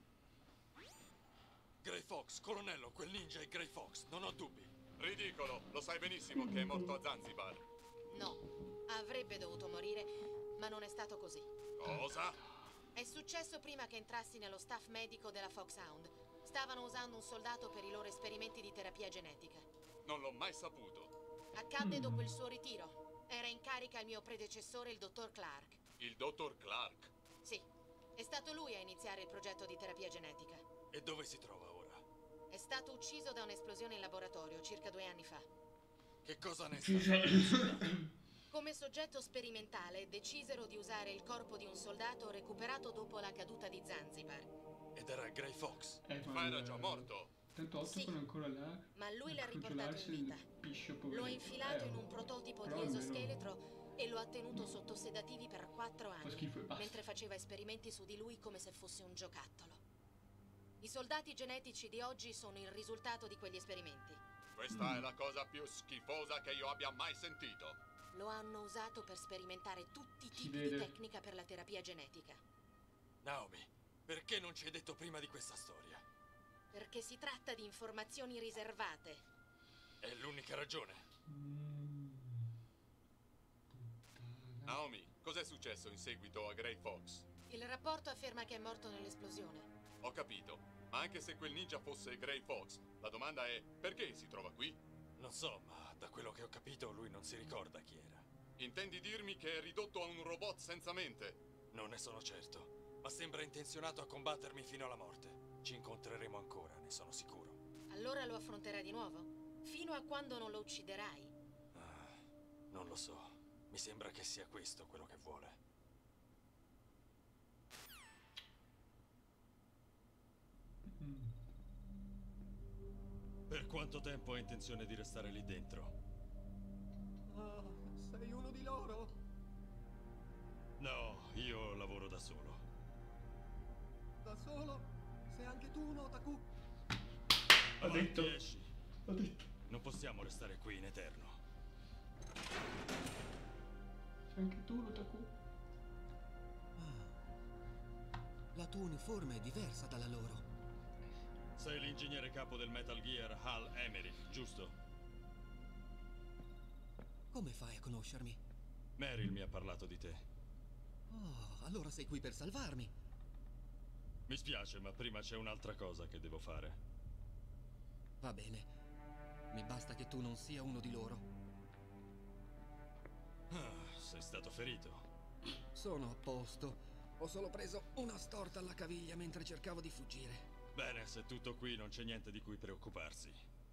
Gray Fox, colonnello, quel ninja è Gray Fox, non ho dubbi. Ridicolo, lo sai benissimo che è morto a Zanzibar. No, avrebbe dovuto morire, ma non è stato così. Cosa? È successo prima che entrassi nello staff medico della Foxhound. Stavano usando un soldato per i loro esperimenti di terapia genetica. Non l'ho mai saputo. Accadde dopo il suo ritiro. Era in carica il mio predecessore, il dottor Clark. Il dottor Clark? Sì, è stato lui a iniziare il progetto di terapia genetica. E dove si trova ora? È stato ucciso da un'esplosione in laboratorio circa 2 anni fa. Che cosa ne sai? Come soggetto sperimentale decisero di usare il corpo di un soldato recuperato dopo la caduta di Zanzibar. Ed era Gray Fox. Ma era già morto. Tanto Otto sono ancora là. Ma lui l'ha riportato in vita. Lo ha infilato in un prototipo di esoscheletro e lo ha tenuto sotto sedativi per 4 anni, mentre faceva esperimenti su di lui come se fosse un giocattolo. I soldati genetici di oggi sono il risultato di quegli esperimenti. Questa è la cosa più schifosa che io abbia mai sentito. Lo hanno usato per sperimentare tutti i tipi di tecnica per la terapia genetica. Naomi, perché non ci hai detto prima di questa storia? Perché si tratta di informazioni riservate. È l'unica ragione. Naomi, cos'è successo in seguito a Gray Fox? Il rapporto afferma che è morto nell'esplosione. Ho capito, ma anche se quel ninja fosse Gray Fox, la domanda è perché si trova qui? Non so, ma da quello che ho capito lui non si ricorda chi era. Intendi dirmi che è ridotto a un robot senza mente? Non ne sono certo, ma sembra intenzionato a combattermi fino alla morte. Ci incontreremo ancora, ne sono sicuro. Allora lo affronterai di nuovo? Fino a quando non lo ucciderai? Non lo so. Mi sembra che sia questo quello che vuole. Per quanto tempo ha intenzione di restare lì dentro? Oh, sei uno di loro? No, io lavoro da solo. Da solo? Sei anche tu un otaku? Ho detto. Esci. Ho detto. Non possiamo restare qui in eterno. Sei anche tu l'otaku? La tua uniforme è diversa dalla loro. Sei l'ingegnere capo del Metal Gear, Hal Emmerich, giusto? Come fai a conoscermi? Meryl mi ha parlato di te. Oh, allora sei qui per salvarmi. Mi spiace, ma prima c'è un'altra cosa che devo fare. Va bene. Mi basta che tu non sia uno di loro. Sei stato ferito. Sono a posto. Ho solo preso una storta alla caviglia mentre cercavo di fuggire. Bene, se tutto qui non c'è niente di cui preoccuparsi.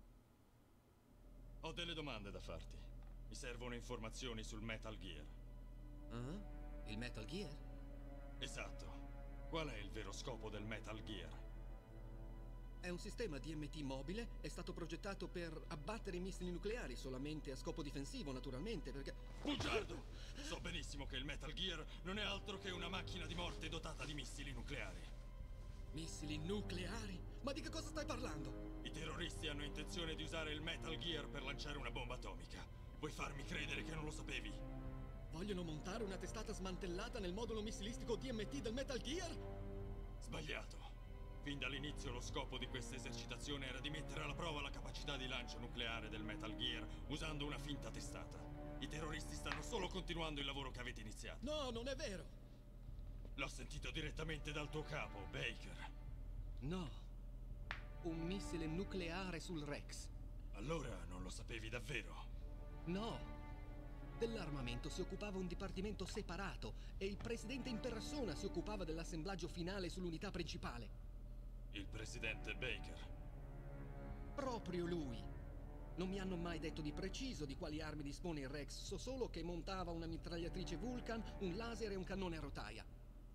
Ho delle domande da farti. Mi servono informazioni sul Metal Gear. Il Metal Gear? Esatto. Qual è il vero scopo del Metal Gear? È un sistema DMT mobile, è stato progettato per abbattere i missili nucleari solamente a scopo difensivo, naturalmente, perché... Bugiardo! So benissimo che il Metal Gear non è altro che una macchina di morte dotata di missili nucleari. Missili nucleari? Ma di che cosa stai parlando? I terroristi hanno intenzione di usare il Metal Gear per lanciare una bomba atomica. Vuoi farmi credere che non lo sapevi? Vogliono montare una testata smantellata nel modulo missilistico DMT del Metal Gear? Sbagliato. Fin dall'inizio lo scopo di questa esercitazione era di mettere alla prova la capacità di lancio nucleare del Metal Gear usando una finta testata. I terroristi stanno solo continuando il lavoro che avete iniziato. No, non è vero! L'ho sentito direttamente dal tuo capo, Baker. No. Un missile nucleare sul Rex. Allora non lo sapevi davvero? No. Dell'armamento si occupava un dipartimento separato e il presidente in persona si occupava dell'assemblaggio finale sull'unità principale. Il presidente Baker. Proprio lui. Non mi hanno mai detto di preciso di quali armi dispone il Rex, so solo che montava una mitragliatrice Vulcan, un laser e un cannone a rotaia.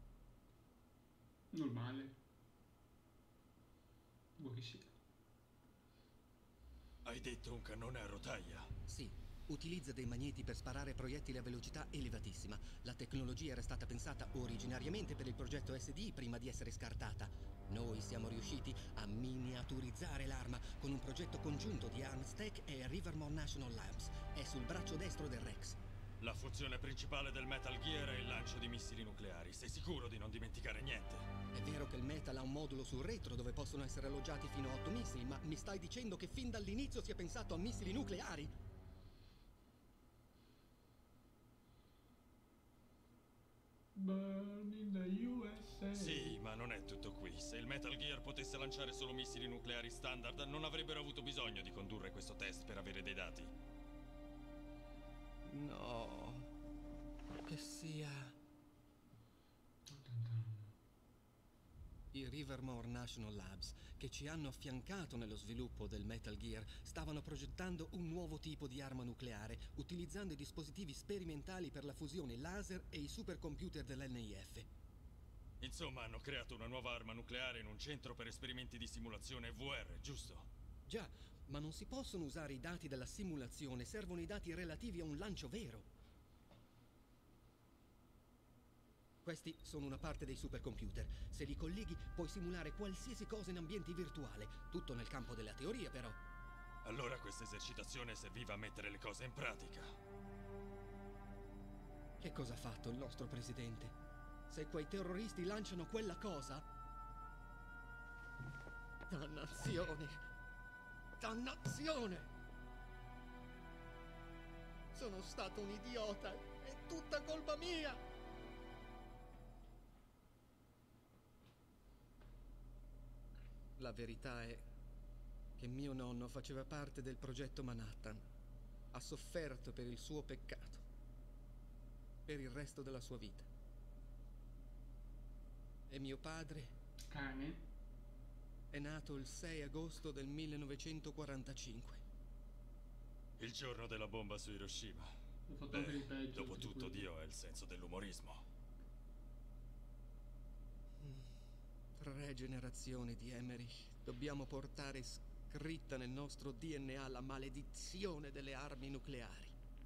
Normale. Vuoi che sia? Hai detto un cannone a rotaia? Sì. Utilizza dei magneti per sparare proiettili a velocità elevatissima. La tecnologia era stata pensata originariamente per il progetto SDI prima di essere scartata. Noi siamo riusciti a miniaturizzare l'arma con un progetto congiunto di Armstech e Rivermore National Labs. È sul braccio destro del Rex. La funzione principale del Metal Gear è il lancio di missili nucleari. Sei sicuro di non dimenticare niente? È vero che il Metal ha un modulo sul retro dove possono essere alloggiati fino a 8 missili, ma mi stai dicendo che fin dall'inizio si è pensato a missili nucleari? Burn in the USA. Sì, ma non è tutto qui. Se il Metal Gear potesse lanciare solo missili nucleari standard, non avrebbero avuto bisogno di condurre questo test per avere dei dati. No. Che sia... I Rivermore National Labs, che ci hanno affiancato nello sviluppo del Metal Gear, stavano progettando un nuovo tipo di arma nucleare, utilizzando i dispositivi sperimentali per la fusione laser e i supercomputer dell'NIF. Insomma, hanno creato una nuova arma nucleare in un centro per esperimenti di simulazione VR, giusto? Già, ma non si possono usare i dati della simulazione, servono i dati relativi a un lancio vero. Questi sono una parte dei supercomputer. Se li colleghi puoi simulare qualsiasi cosa in ambiente virtuale, tutto nel campo della teoria però. Allora questa esercitazione serviva a mettere le cose in pratica. Che cosa ha fatto il nostro presidente? Se quei terroristi lanciano quella cosa... Dannazione! Dannazione! Sono stato un idiota, è tutta colpa mia! La verità è che mio nonno faceva parte del progetto Manhattan. Ha sofferto per il suo peccato. Per il resto della sua vita. E mio padre... Cane? È nato il 6 agosto del 1945. Il giorno della bomba su Hiroshima. Beh, dopo tutto Dio ha il senso dell'umorismo. 3 generazioni di Emmerich. Dobbiamo portare scritta nel nostro DNA la maledizione delle armi nucleari.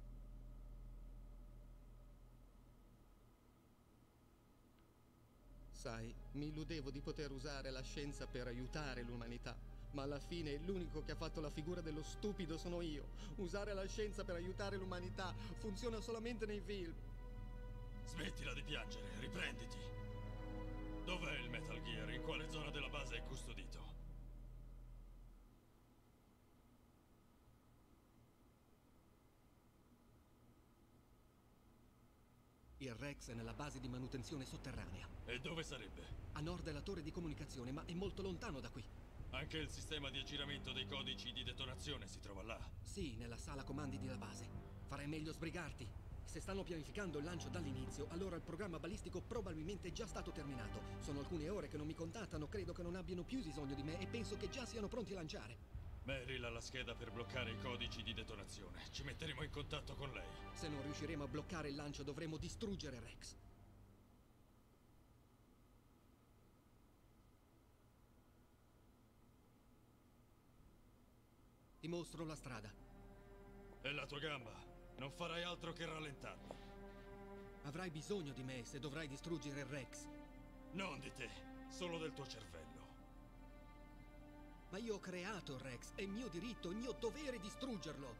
Sai, mi illudevo di poter usare la scienza per aiutare l'umanità, ma alla fine l'unico che ha fatto la figura dello stupido sono io. Usare la scienza per aiutare l'umanità funziona solamente nei film. Smettila di piangere, riprenditi. Dov'è il Metal Gear? In quale zona della base è custodito? Il Rex è nella base di manutenzione sotterranea. E dove sarebbe? A nord della torre di comunicazione, ma è molto lontano da qui. Anche il sistema di aggiramento dei codici di detonazione si trova là? Sì, nella sala comandi della base. Farei meglio sbrigarti. Se stanno pianificando il lancio dall'inizio, allora il programma balistico probabilmente è già stato terminato. Sono alcune ore che non mi contattano, credo che non abbiano più bisogno di me e penso che già siano pronti a lanciare. Meryl ha la scheda per bloccare i codici di detonazione. Ci metteremo in contatto con lei. Se non riusciremo a bloccare il lancio, dovremo distruggere Rex. Ti mostro la strada. E la tua gamba? Non farai altro che rallentarmi. Avrai bisogno di me se dovrai distruggere il Rex. Non di te, solo del tuo cervello. Ma io ho creato il Rex, è mio diritto, il mio dovere distruggerlo.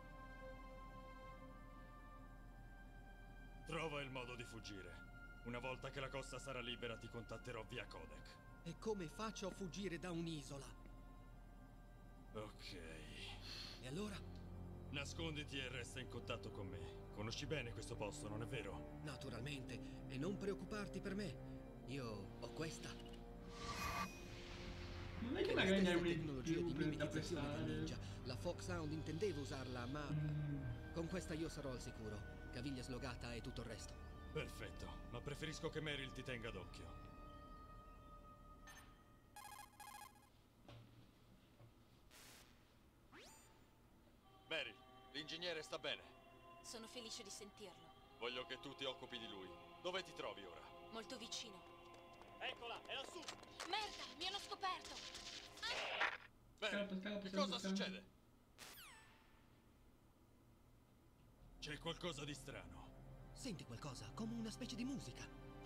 Trova il modo di fuggire. Una volta che la costa sarà libera ti contatterò via codec. E come faccio a fuggire da un'isola? Ok. E allora? Nasconditi e resta in contatto con me. Conosci bene questo posto, non è vero? Naturalmente, e non preoccuparti per me. Io ho questa. Non è che magari ne hai tecnologia di mimetizzazione del ninja. La Foxhound intendeva usarla, ma con questa io sarò al sicuro. Caviglia slogata e tutto il resto. Perfetto, ma preferisco che Meryl ti tenga d'occhio. Meryl, l'ingegnere sta bene. Sono felice di sentirlo. Voglio che tu ti occupi di lui. Dove ti trovi ora? Molto vicino. Eccola, è lassù! Merda, mi hanno scoperto! Meryl, che cosa succede? C'è qualcosa di strano. Senti qualcosa, come una specie di musica.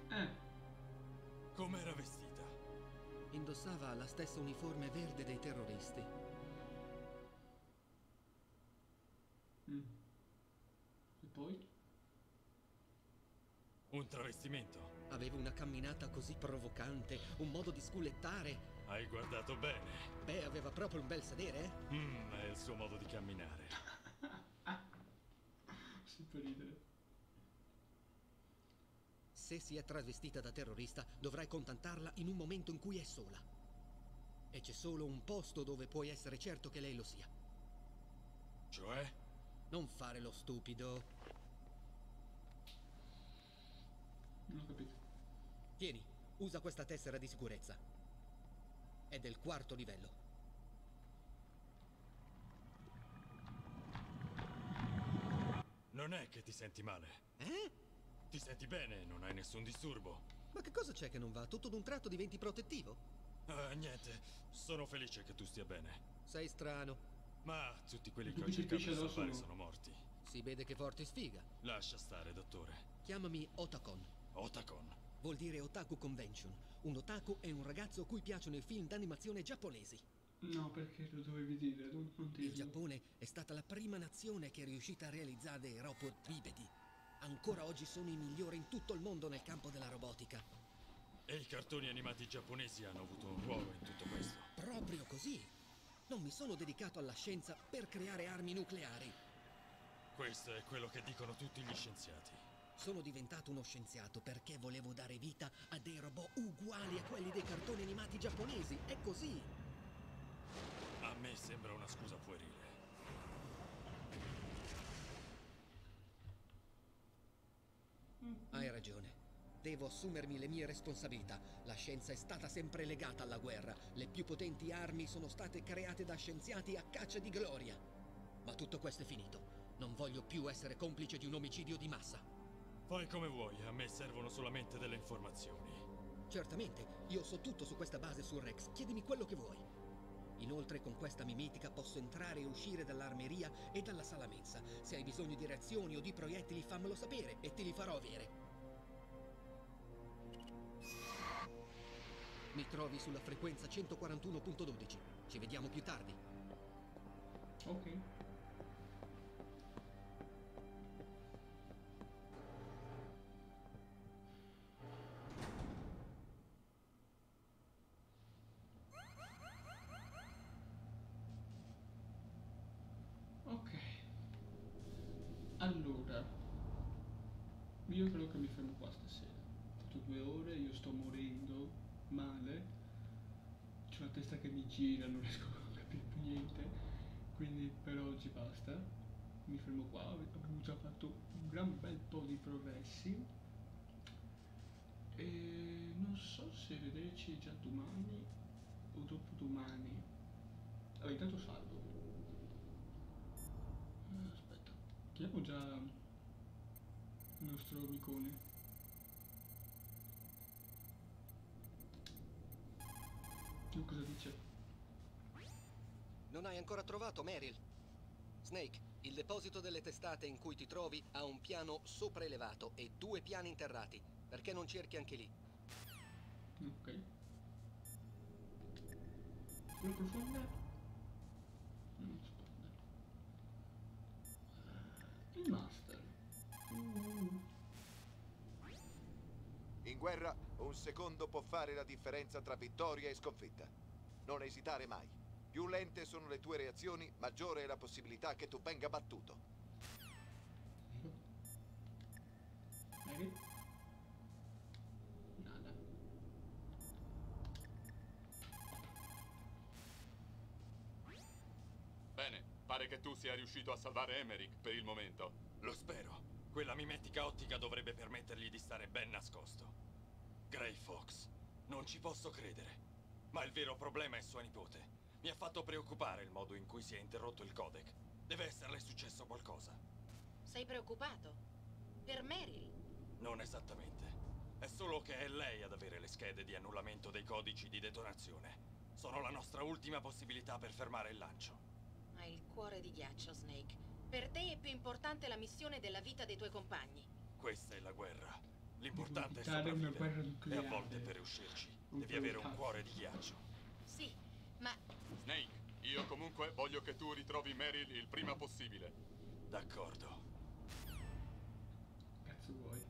Com'era vestita? Indossava la stessa uniforme verde dei terroristi. E poi? Un travestimento. Aveva una camminata così provocante, un modo di sculettare. Hai guardato bene. Beh, aveva proprio un bel sedere, eh? È il suo modo di camminare. Si può ridere. Se si è travestita da terrorista, dovrai contattarla in un momento in cui è sola. E c'è solo un posto dove puoi essere certo che lei lo sia. Cioè? Non fare lo stupido. Non ho capito. Tieni, usa questa tessera di sicurezza. È del 4º livello. Non è che ti senti male. Ti senti bene, non hai nessun disturbo. Ma che cosa c'è che non va? Tutto d'un tratto diventi protettivo? Niente, sono felice che tu stia bene. Sei strano. Ma tutti quelli che ho cercato di salvare sono morti. Si vede che porti sfiga. Lascia stare, dottore. Chiamami Otakon. Otakon? Vuol dire Otaku Convention. Un otaku è un ragazzo a cui piacciono i film d'animazione giapponesi. No, perché lo dovevi dire, non dirlo. Il Giappone è stata la prima nazione che è riuscita a realizzare dei robot bipedi. Ancora oggi sono i migliori in tutto il mondo nel campo della robotica. E i cartoni animati giapponesi hanno avuto un ruolo in tutto questo. Proprio così. Non mi sono dedicato alla scienza per creare armi nucleari. Questo è quello che dicono tutti gli scienziati. Sono diventato uno scienziato perché volevo dare vita a dei robot uguali a quelli dei cartoni animati giapponesi. È così. A me sembra una scusa puerile. Hai ragione. Devo assumermi le mie responsabilità. La scienza è stata sempre legata alla guerra. Le più potenti armi sono state create da scienziati a caccia di gloria. Ma tutto questo è finito. Non voglio più essere complice di un omicidio di massa. Fai come vuoi, a me servono solamente delle informazioni. Certamente, io so tutto su questa base su Rex. Chiedimi quello che vuoi. Inoltre con questa mimetica posso entrare e uscire dall'armeria e dalla sala mensa. Se hai bisogno di reazioni o di proiettili fammelo sapere e te li farò avere. Mi trovi sulla frequenza 141.12. Ci vediamo più tardi. Ok. Ok. Allora, io credo che mi fermo qua stasera. Ho fatto 2 ore, io sto morendo male, c'ho la testa che mi gira, non riesco a capire più niente, quindi per oggi basta, mi fermo qua. Abbiamo già fatto un gran bel po' di progressi e non so se vederci già domani o dopodomani. Allora, intanto salvo. Aspetta, chiamo già il nostro amicone. Cosa dice? Non hai ancora trovato Meryl? Snake, il deposito delle testate in cui ti trovi ha un piano sopraelevato e 2 piani interrati. Perché non cerchi anche lì? Ok. Una profonda? Non sponda. Il master. In guerra, un secondo può fare la differenza tra vittoria e sconfitta. Non esitare mai. Più lente sono le tue reazioni, maggiore è la possibilità che tu venga battuto. Nada. Bene, pare che tu sia riuscito a salvare Emerick per il momento. Lo spero. Quella mimetica ottica dovrebbe permettergli di stare ben nascosto. Gray Fox, non ci posso credere. Ma il vero problema è sua nipote. Mi ha fatto preoccupare il modo in cui si è interrotto il codec. Deve esserle successo qualcosa. Sei preoccupato? Per Meryl? Non esattamente. È solo che è lei ad avere le schede di annullamento dei codici di detonazione. Sono la nostra ultima possibilità per fermare il lancio. Hai il cuore di ghiaccio, Snake. Per te è più importante la missione della vita dei tuoi compagni. Questa è la guerra. L'importante è Evitare una guerra sopravvivere. E nucleare. a volte per uscirci devi avere un cuore di ghiaccio. Sì, ma... Snake, io comunque voglio che tu ritrovi Meryl il prima possibile. D'accordo. Cazzo vuoi?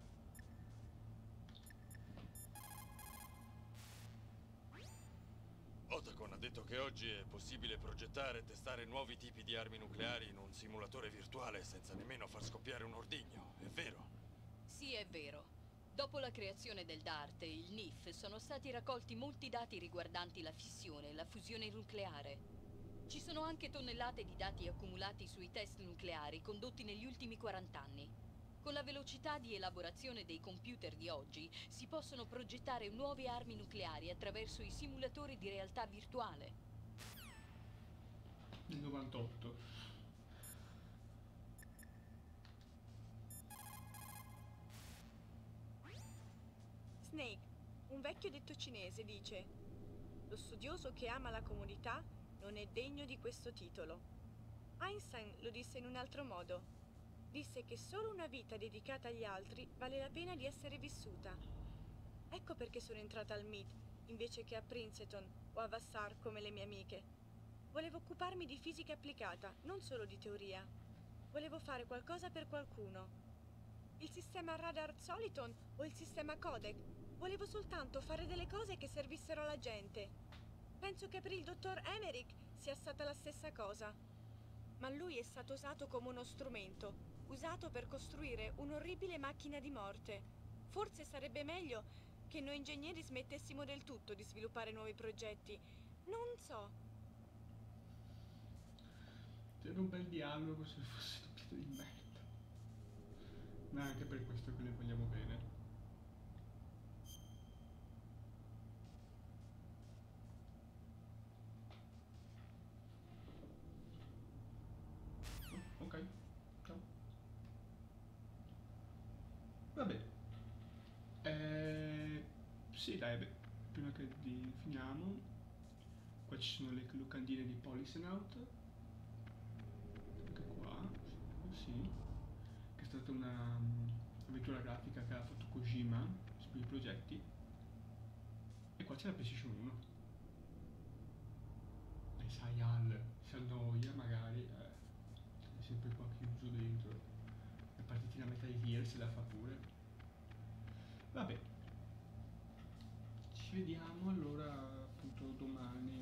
Otacon ha detto che oggi è possibile progettare e testare nuovi tipi di armi nucleari in un simulatore virtuale senza nemmeno far scoppiare un ordigno, è vero? Sì, è vero. Dopo la creazione del DART e il NIF sono stati raccolti molti dati riguardanti la fissione e la fusione nucleare. Ci sono anche tonnellate di dati accumulati sui test nucleari condotti negli ultimi 40 anni. Con la velocità di elaborazione dei computer di oggi si possono progettare nuove armi nucleari attraverso i simulatori di realtà virtuale. Nel 98. Snake, un vecchio detto cinese dice: lo studioso che ama la comunità non è degno di questo titolo. Einstein lo disse in un altro modo. Disse che solo una vita dedicata agli altri vale la pena di essere vissuta. Ecco perché sono entrata al MIT invece che a Princeton o a Vassar come le mie amiche. Volevo occuparmi di fisica applicata, non solo di teoria. Volevo fare qualcosa per qualcuno. Il sistema radar Soliton o il sistema codec. Volevo soltanto fare delle cose che servissero alla gente. Penso che per il dottor Emerick sia stata la stessa cosa. Ma lui è stato usato come uno strumento, usato per costruire un'orribile macchina di morte. Forse sarebbe meglio che noi ingegneri smettessimo del tutto di sviluppare nuovi progetti. Non so. C'era un bel dialogo se fosse doppiato di merda. Ma anche per questo che le vogliamo bene. Ok, ciao. Vabbè. Sì, dai, beh, prima che finiamo, qua ci sono le locandine di Policenaut. Anche qua, sì. Che è stata una avventura grafica che ha fatto Kojima sui progetti. E qua c'è la PlayStation 1. E sai, si annoia magari, è sempre qua chiuso dentro. Le partitina Metal Gear se la fa pure. Vabbè. Ci vediamo allora appunto domani